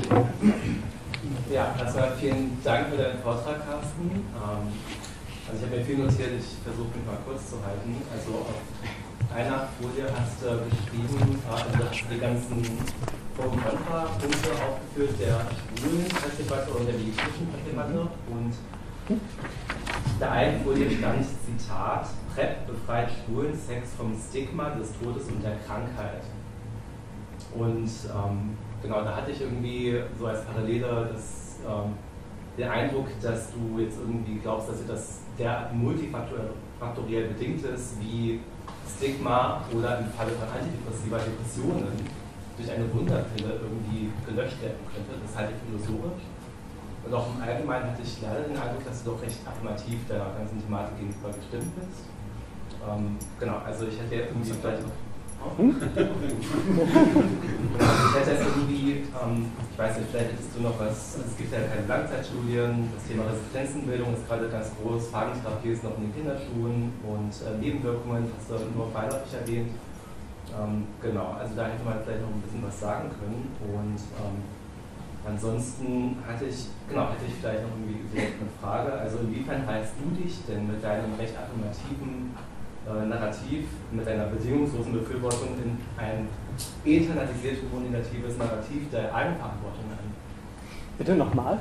Ja, erstmal vielen Dank für deinen Vortrag, Carsten. Also ich habe mir viel notiert, ich versuche mich mal kurz zu halten. Also auf einer Folie hast du beschrieben, also hast die ganzen Pro- und Kontra-Punkte aufgeführt, der Schwulen-Debatte und der Legitimen-Debatte. Und der einen Folie stand, Zitat, PrEP befreit schwulen Sex vom Stigma des Todes und der Krankheit. Und genau, da hatte ich irgendwie so als Parallele den Eindruck, dass du jetzt irgendwie glaubst, dass das derart multifaktoriell bedingt ist, wie Stigma oder im Falle von antidepressiva Depressionen durch eine Wunderpille irgendwie gelöscht werden könnte. Das halte ich illusorisch. Und auch im Allgemeinen hatte ich leider den Eindruck, dass du doch recht affirmativ der ganzen Thematik gegenüber gestimmt bist. Genau, also ich hätte irgendwie vielleicht noch. Ich hätte jetzt irgendwie, ich weiß nicht, vielleicht hättest du noch was, es gibt ja keine Langzeitstudien, das Thema Resistenzenbildung ist gerade ganz groß, Phagentherapie ist noch in den Kinderschuhen und Nebenwirkungen hast du nur beiläufig erwähnt. Genau, also da hätte man vielleicht noch ein bisschen was sagen können und ansonsten hätte ich vielleicht noch irgendwie eine Frage, also inwiefern reißt du dich denn mit deinem recht affirmativen Narrativ, mit einer bedingungslosen Befürwortung in ein internalisiertes und negatives Narrativ der Eigenverantwortung an? Bitte nochmal?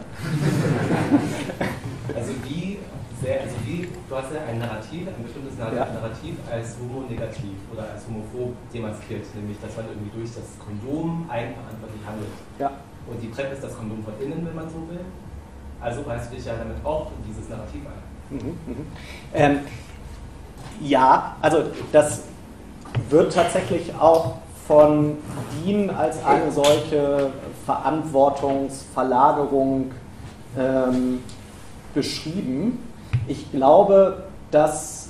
Also du hast ja ein Narrativ, ein bestimmtes Narrativ als homonegativ oder als homophob demaskiert, nämlich dass man irgendwie durch das Kondom eigenverantwortlich handelt. Ja. Und die PrEP ist das Kondom von innen, wenn man so will. Also reißt du dich ja damit auch in dieses Narrativ ein. Ja, also das wird tatsächlich auch von DIN als eine solche Verantwortungsverlagerung beschrieben. Ich glaube, dass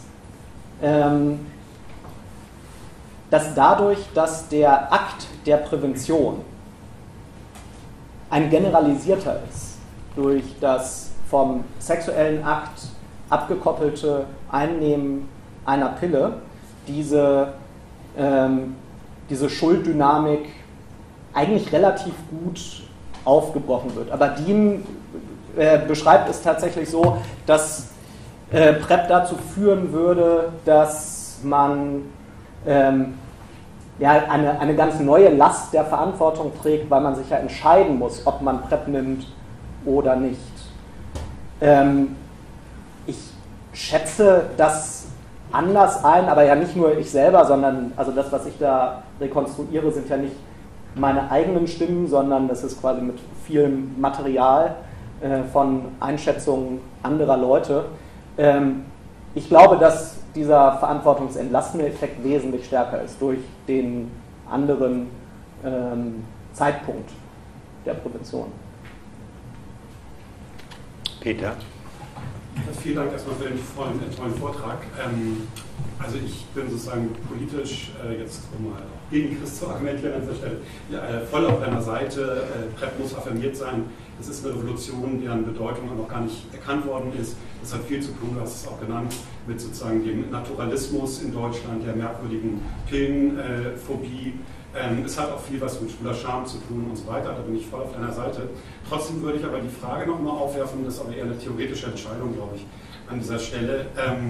dadurch, dass der Akt der Prävention ein generalisierter ist, durch das vom sexuellen Akt abgekoppelte Einnehmen einer Pille, diese Schulddynamik eigentlich relativ gut aufgebrochen wird. Aber Dean beschreibt es tatsächlich so, dass PrEP dazu führen würde, dass man eine ganz neue Last der Verantwortung trägt, weil man sich ja entscheiden muss, ob man PrEP nimmt oder nicht. Ich schätze das anders ein, aber ja nicht nur ich selber, sondern also das, was ich da rekonstruiere, sind ja nicht meine eigenen Stimmen, sondern das ist quasi mit vielem Material von Einschätzungen anderer Leute. Ich glaube, dass dieser verantwortungsentlastende Effekt wesentlich stärker ist durch den anderen Zeitpunkt der Prävention. Peter? Vielen Dank erstmal für den tollen Vortrag. Also ich bin sozusagen politisch, jetzt um mal gegen Chris zu argumentieren an dieser Stelle, voll auf deiner Seite. PrEP muss affirmiert sein. Das ist eine Revolution, deren Bedeutung noch gar nicht erkannt worden ist. Das hat viel zu tun, du hast es auch genannt, mit sozusagen dem Naturalismus in Deutschland, der merkwürdigen Pillenphobie. Es hat auch viel was mit schwuler Scham zu tun und so weiter, da bin ich voll auf deiner Seite. Trotzdem würde ich aber die Frage nochmal aufwerfen, das ist aber eher eine theoretische Entscheidung, glaube ich, an dieser Stelle,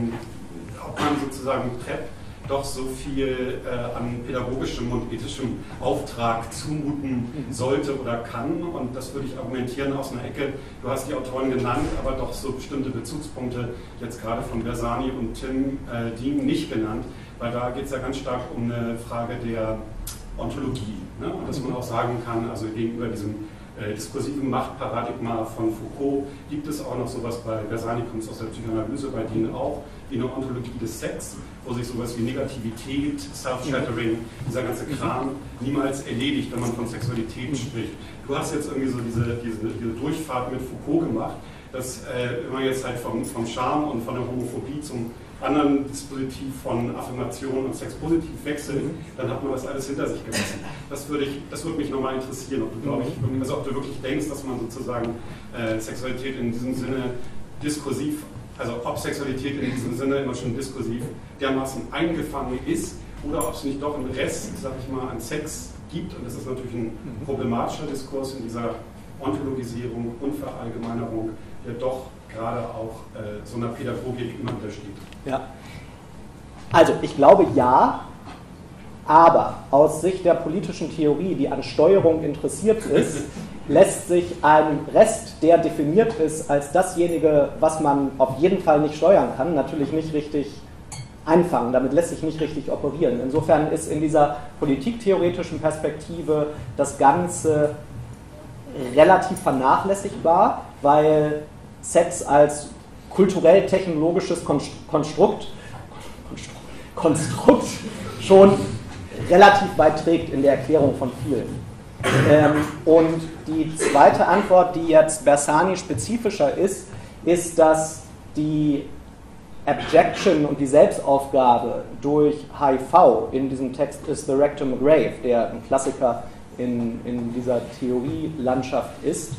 ob man sozusagen PrEP doch so viel an pädagogischem und ethischem Auftrag zumuten sollte oder kann. Und das würde ich argumentieren aus einer Ecke. Du hast die Autoren genannt, aber doch so bestimmte Bezugspunkte jetzt gerade von Bersani und Tim Dean nicht genannt, weil da geht es ja ganz stark um eine Frage der Ontologie. Ne? Und dass man auch sagen kann, also gegenüber diesem diskursiven Machtparadigma von Foucault gibt es auch noch sowas, bei Bersani kommt es aus der Psychoanalyse, bei denen auch, wie eine Ontologie des Sex, wo sich sowas wie Negativität, Self-Shattering, dieser ganze Kram niemals erledigt, wenn man von Sexualität spricht. Du hast jetzt irgendwie so diese Durchfahrt mit Foucault gemacht, dass wenn man jetzt halt vom Scham und von der Homophobie zum anderen Dispositiv von Affirmation und Sexpositiv wechselt, dann hat man das alles hinter sich gelassen. Das würde mich nochmal interessieren, ob du, ob du wirklich denkst, dass man sozusagen Sexualität in diesem Sinne diskursiv, also ob Sexualität in diesem Sinne immer schon diskursiv dermaßen eingefangen ist oder ob es nicht doch einen Rest, sag ich mal, an Sex gibt, und das ist natürlich ein problematischer Diskurs in dieser Ontologisierung und Verallgemeinerung, der doch gerade auch so einer Pädagogik immer widersteht. Ja. Also ich glaube ja, aber aus Sicht der politischen Theorie, die an Steuerung interessiert ist, lässt sich ein Rest, der definiert ist als dasjenige, was man auf jeden Fall nicht steuern kann, natürlich nicht richtig einfangen. Damit lässt sich nicht richtig operieren. Insofern ist in dieser politiktheoretischen Perspektive das Ganze relativ vernachlässigbar. weil Sex als kulturell-technologisches Konstrukt schon relativ weit trägt in der Erklärung von vielen. Und die zweite Antwort, die jetzt Bersani spezifischer ist, dass die Abjection und die Selbstaufgabe durch HIV in diesem Text Is the Rectum a Grave, der ein Klassiker in dieser Theorielandschaft ist,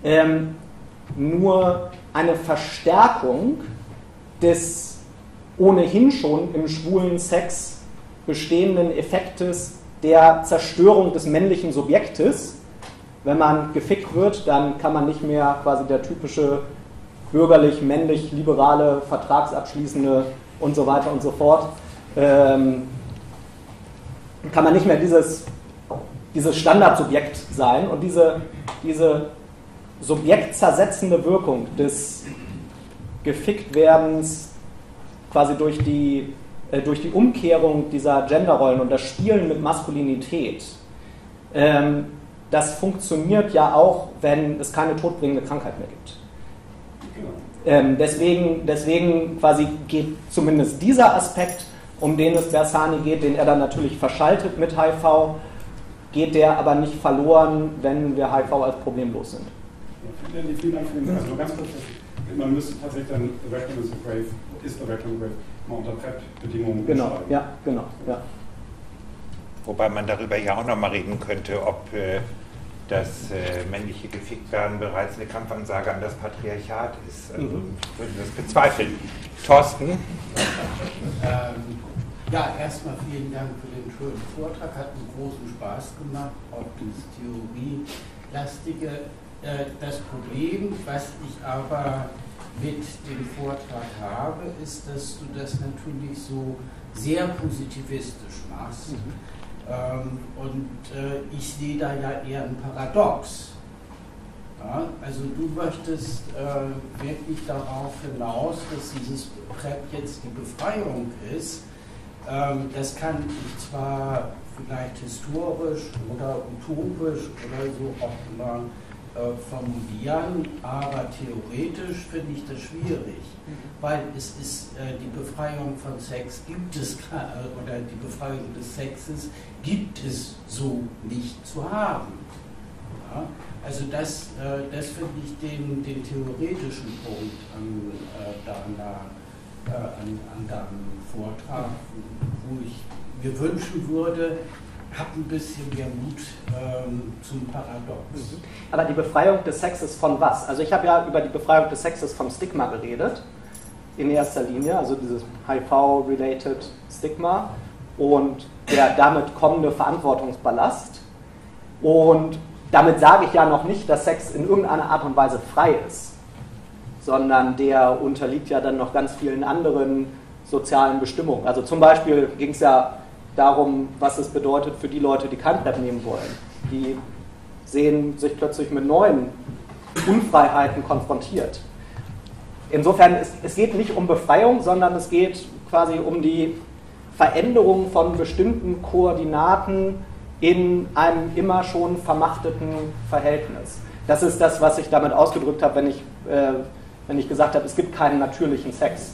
nur eine Verstärkung des ohnehin schon im schwulen Sex bestehenden Effektes der Zerstörung des männlichen Subjektes. Wenn man gefickt wird, dann kann man nicht mehr quasi der typische bürgerlich-männlich-liberale, vertragsabschließende und so weiter und so fort, kann man nicht mehr dieses Standardsubjekt sein. Und diese subjektzersetzende Wirkung des Geficktwerdens quasi durch die Umkehrung dieser Genderrollen und das Spielen mit Maskulinität, das funktioniert ja auch, wenn es keine todbringende Krankheit mehr gibt. Deswegen quasi geht zumindest dieser Aspekt, um den es Bersani geht, den er dann natürlich verschaltet mit HIV, geht der aber nicht verloren, wenn wir HIV als problemlos sind. Ja, vielen Dank für den Hinweis. Nur ganz kurz, man müsste tatsächlich dann The Rectum is a Grave, ist the Rectum Grave, mal unter PrEP-Bedingungen Genau, ja, genau, ja. Wobei man darüber ja auch noch mal reden könnte, ob das männliche Geficktwerden bereits eine Kampfansage an das Patriarchat ist. Also, ich würde das bezweifeln. Thorsten? Ja, erstmal vielen Dank für den schönen Vortrag. Hat einen großen Spaß gemacht, auch das Theorielastige. Das Problem, was ich aber mit dem Vortrag habe, ist, dass du das natürlich so sehr positivistisch machst. Ich sehe da ja eher ein Paradox. Ja, also du möchtest wirklich darauf hinaus, dass dieses PrEP jetzt die Befreiung ist. Das kann ich zwar vielleicht historisch oder utopisch oder so auch immer formulieren, aber theoretisch finde ich das schwierig, weil es ist die Befreiung von Sex gibt es, oder die Befreiung des Sexes gibt es so nicht zu haben. Ja? Also das finde ich den theoretischen Punkt an deinem Vortrag, wo ich mir wünschen würde, hab ein bisschen mehr Mut zum Paradox. Aber die Befreiung des Sexes von was? Also ich habe ja über die Befreiung des Sexes vom Stigma geredet, in erster Linie, also dieses HIV-related Stigma und der damit kommende Verantwortungsballast. Und damit sage ich ja noch nicht, dass Sex in irgendeiner Art und Weise frei ist, sondern der unterliegt ja dann noch ganz vielen anderen sozialen Bestimmungen. Also zum Beispiel ging es ja darum, was es bedeutet für die Leute, die kein PrEP nehmen wollen. Die sehen sich plötzlich mit neuen Unfreiheiten konfrontiert. Insofern, es geht nicht um Befreiung, sondern es geht quasi um die Veränderung von bestimmten Koordinaten in einem immer schon vermachteten Verhältnis. Das ist das, was ich damit ausgedrückt habe, wenn ich gesagt habe, es gibt keinen natürlichen Sex.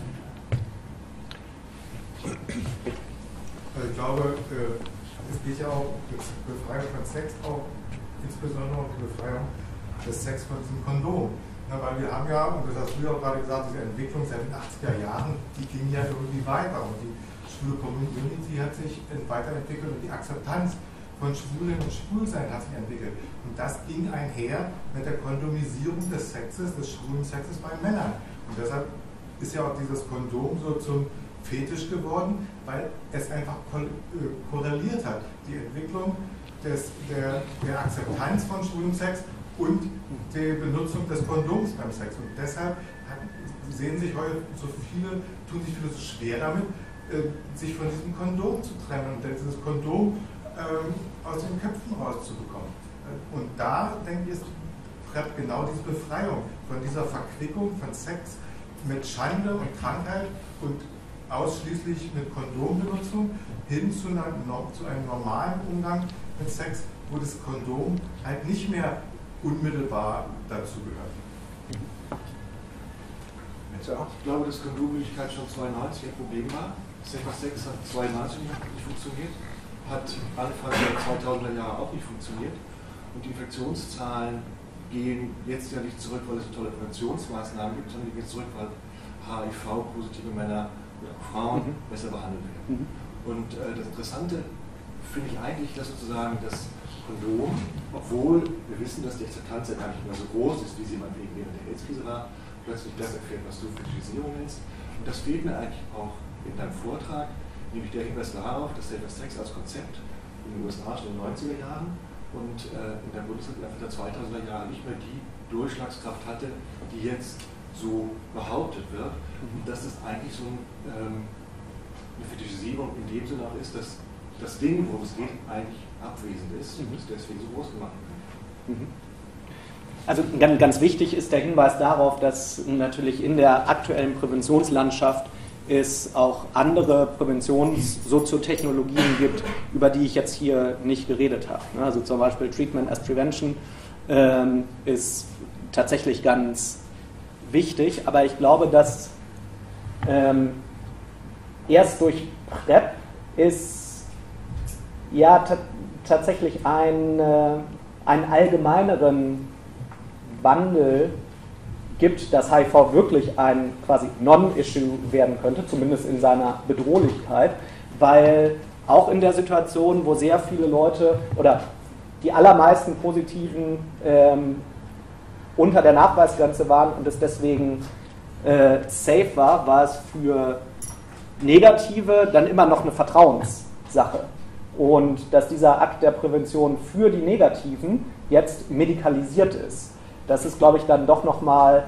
Ich glaube, es geht ja auch die Befreiung von Sex, auch insbesondere um die Befreiung des Sex von diesem Kondom. Ja, weil wir haben ja, und das hast du ja auch gerade gesagt, diese Entwicklung seit den 80er Jahren, die ging ja irgendwie weiter und die schwule Community hat sich weiterentwickelt und die Akzeptanz von Schwulen und Schwulsein hat sich entwickelt. Und das ging einher mit der Kondomisierung des Sexes, des schwulen Sexes bei Männern. Und deshalb ist ja auch dieses Kondom so zum Fetisch geworden, weil es einfach korreliert hat. Die Entwicklung der Akzeptanz von schwulem Sex und die Benutzung des Kondoms beim Sex. Und deshalb tun sich viele so schwer damit, sich von diesem Kondom zu trennen und dieses Kondom aus den Köpfen rauszubekommen. Und da, denke ich, ist PrEP genau diese Befreiung von dieser Verquickung von Sex mit Schande und Krankheit und ausschließlich mit Kondombenutzung hin zu einem normalen Umgang mit Sex, wo das Kondom halt nicht mehr unmittelbar dazu gehört. Ich glaube, dass Kondommöglichkeit schon 92 ein Problem war. Safer Sex hat 92 nicht funktioniert, hat Anfang der 2000er Jahre auch nicht funktioniert. Und die Infektionszahlen gehen jetzt ja nicht zurück, weil es tolle Präventionsmaßnahmen gibt, sondern die gehen zurück, weil HIV-positive Männer oder Frauen besser behandelt werden. Und das Interessante finde ich eigentlich, dass sozusagen das Kondom, obwohl wir wissen, dass die Akzeptanz ja gar nicht mehr so groß ist, wie sie meinetwegen während der AIDS-Krise war, plötzlich das erfährt, was du Fetischisierung nennst. Und das fehlt mir eigentlich auch in deinem Vortrag, nämlich der Hinweis darauf, dass Safer Sex als Konzept in den USA schon in den 90er Jahren und in der Bundesrepublik der 2000er Jahre nicht mehr die Durchschlagskraft hatte, die jetzt so behauptet wird. Und dass das eigentlich so eine Fetischisierung in dem Sinne auch ist, dass das Ding, worum es geht, eigentlich abwesend ist und es deswegen so groß gemacht wird. Also ganz wichtig ist der Hinweis darauf, dass natürlich in der aktuellen Präventionslandschaft es auch andere Präventionssoziotechnologien gibt, über die ich jetzt hier nicht geredet habe. Also zum Beispiel Treatment as Prevention ist tatsächlich ganz wichtig, aber ich glaube, dass erst durch PrEP ist ja tatsächlich einen allgemeineren Wandel gibt, dass HIV wirklich ein quasi Non-Issue werden könnte, zumindest in seiner Bedrohlichkeit, weil auch in der Situation, wo sehr viele Leute oder die allermeisten Positiven unter der Nachweisgrenze waren und es deswegen safe war es für Negative dann immer noch eine Vertrauenssache. Und dass dieser Akt der Prävention für die Negativen jetzt medikalisiert ist. Das ist, glaube ich, dann doch nochmal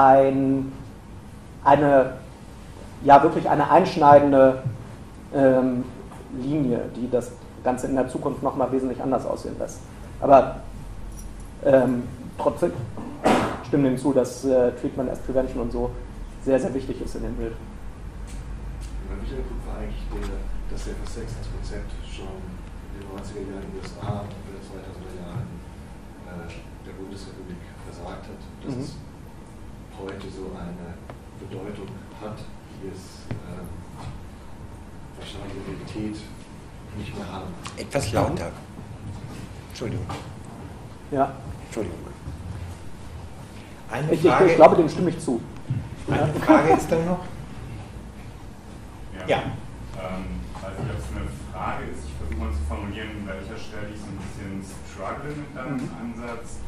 wirklich eine einschneidende Linie, die das Ganze in der Zukunft nochmal wesentlich anders aussehen lässt. Aber trotzdem stimmen dem zu, dass Treatment as Prevention und so sehr, sehr wichtig ist in dem Bild. Mein wichtiger Punkt war eigentlich, dass Safer Sex als Konzept schon in den 90er Jahren in den USA und in den 2000er Jahren der Bundesrepublik versagt hat, dass es heute so eine Bedeutung hat, die es wahrscheinlich in der Realität nicht mehr haben. Etwas lauter. Entschuldigung. Ja. Entschuldigung. Ich glaube, dem stimme ich zu. Eine Frage ist dann noch? Ja. Also das eine Frage ist, ich versuche mal zu formulieren, an welcher Stelle ich so ein bisschen struggle mit deinem Ansatz.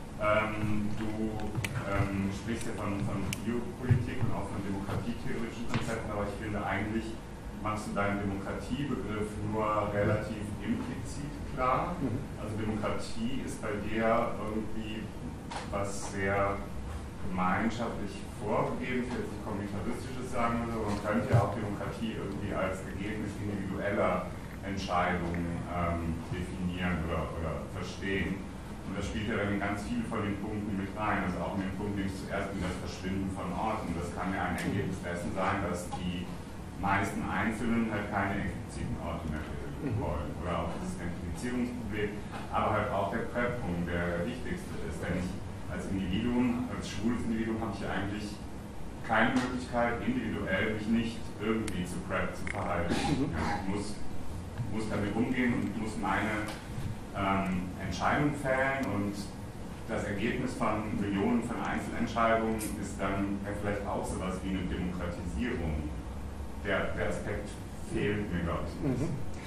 Du sprichst ja von Biopolitik und auch von demokratietheoretischen Konzepten, aber ich finde eigentlich machst du deinen Demokratiebegriff nur relativ implizit klar. Also Demokratie ist bei dir irgendwie was sehr gemeinschaftlich vorgegeben, ich will jetzt nicht kommunitaristisches sagen, oder so. Man könnte ja auch Demokratie irgendwie als Ergebnis individueller Entscheidungen definieren oder verstehen. Und das spielt ja dann in ganz viele von den Punkten mit rein, also auch in den Punkt, nämlich zuerst in das Verschwinden von Orten. Das kann ja ein Ergebnis dessen sein, dass die meisten Einzelnen halt keine expliziten Orte mehr wollen. Oder auch das Identifizierungsproblem, aber halt auch der PrEP-Punkt, der wichtigste ist. Denn ich als Individuum, als schwules Individuum habe ich eigentlich keine Möglichkeit, individuell mich nicht irgendwie zu PrEP zu verhalten. Ich muss damit umgehen und muss meine Entscheidung fällen und das Ergebnis von Millionen von Einzelentscheidungen ist dann ja vielleicht auch sowas wie eine Demokratisierung. Der Aspekt fehlt mir, glaube ich.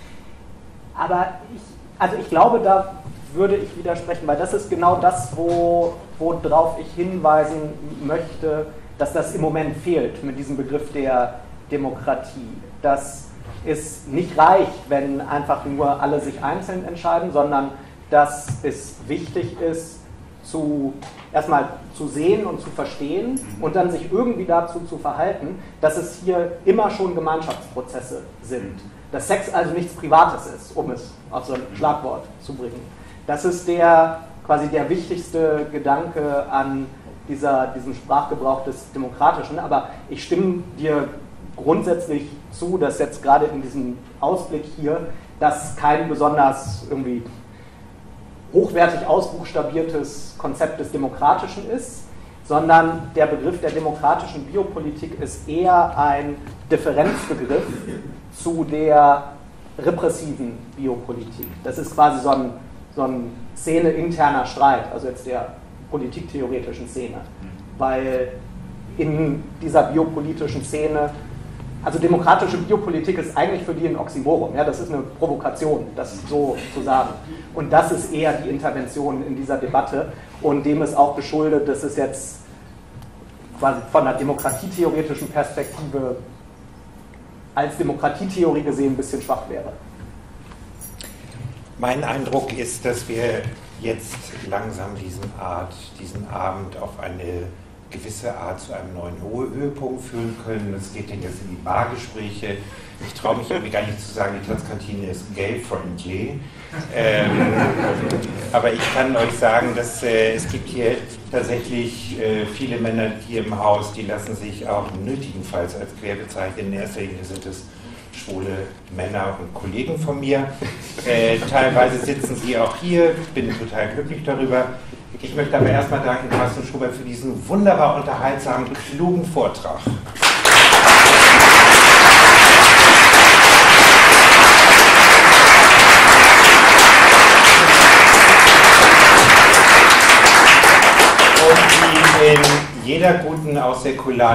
Aber ich glaube, da würde ich widersprechen, weil das ist genau das, worauf ich hinweisen möchte, dass das im Moment fehlt mit diesem Begriff der Demokratie. Dass es nicht reicht, wenn einfach nur alle sich einzeln entscheiden, sondern dass es wichtig ist, erstmal zu sehen und zu verstehen und dann sich irgendwie dazu zu verhalten, dass es hier immer schon Gemeinschaftsprozesse sind. Dass Sex also nichts Privates ist, um es auf so ein Schlagwort zu bringen. Das ist quasi der wichtigste Gedanke an diesem Sprachgebrauch des Demokratischen. Aber ich stimme dir grundsätzlich zu, dass jetzt gerade in diesem Ausblick hier das kein besonders irgendwie hochwertig ausbuchstabiertes Konzept des Demokratischen ist. sondern der Begriff der demokratischen Biopolitik ist eher ein Differenzbegriff zu der repressiven Biopolitik. Das ist quasi so ein Szene-interner Streit, also jetzt der politiktheoretischen Szene, weil in dieser biopolitischen Szene, also demokratische Biopolitik ist eigentlich für die ein Oxymoron, ja, das ist eine Provokation, das so zu sagen. Und das ist eher die Intervention in dieser Debatte und dem ist auch geschuldet, dass es jetzt quasi von einer demokratietheoretischen Perspektive als Demokratietheorie gesehen ein bisschen schwach wäre. Mein Eindruck ist, dass wir jetzt langsam diesen Abend auf eine gewisse Art zu einem neuen Höhepunkt führen können. Es geht denn jetzt in die Bargespräche. Ich traue mich irgendwie gar nicht zu sagen, die Tanzkantine ist gay-friendly. Aber ich kann euch sagen, dass es gibt hier tatsächlich viele Männer hier im Haus, die lassen sich auch nötigenfalls als queer bezeichnen. In erster Linie sind es schwule Männer und Kollegen von mir. Teilweise sitzen sie auch hier, bin total glücklich darüber. Ich möchte aber erstmal danken, Carsten Schubert, für diesen wunderbar unterhaltsamen, klugen Vortrag. Und wie in jeder guten Aussäkularen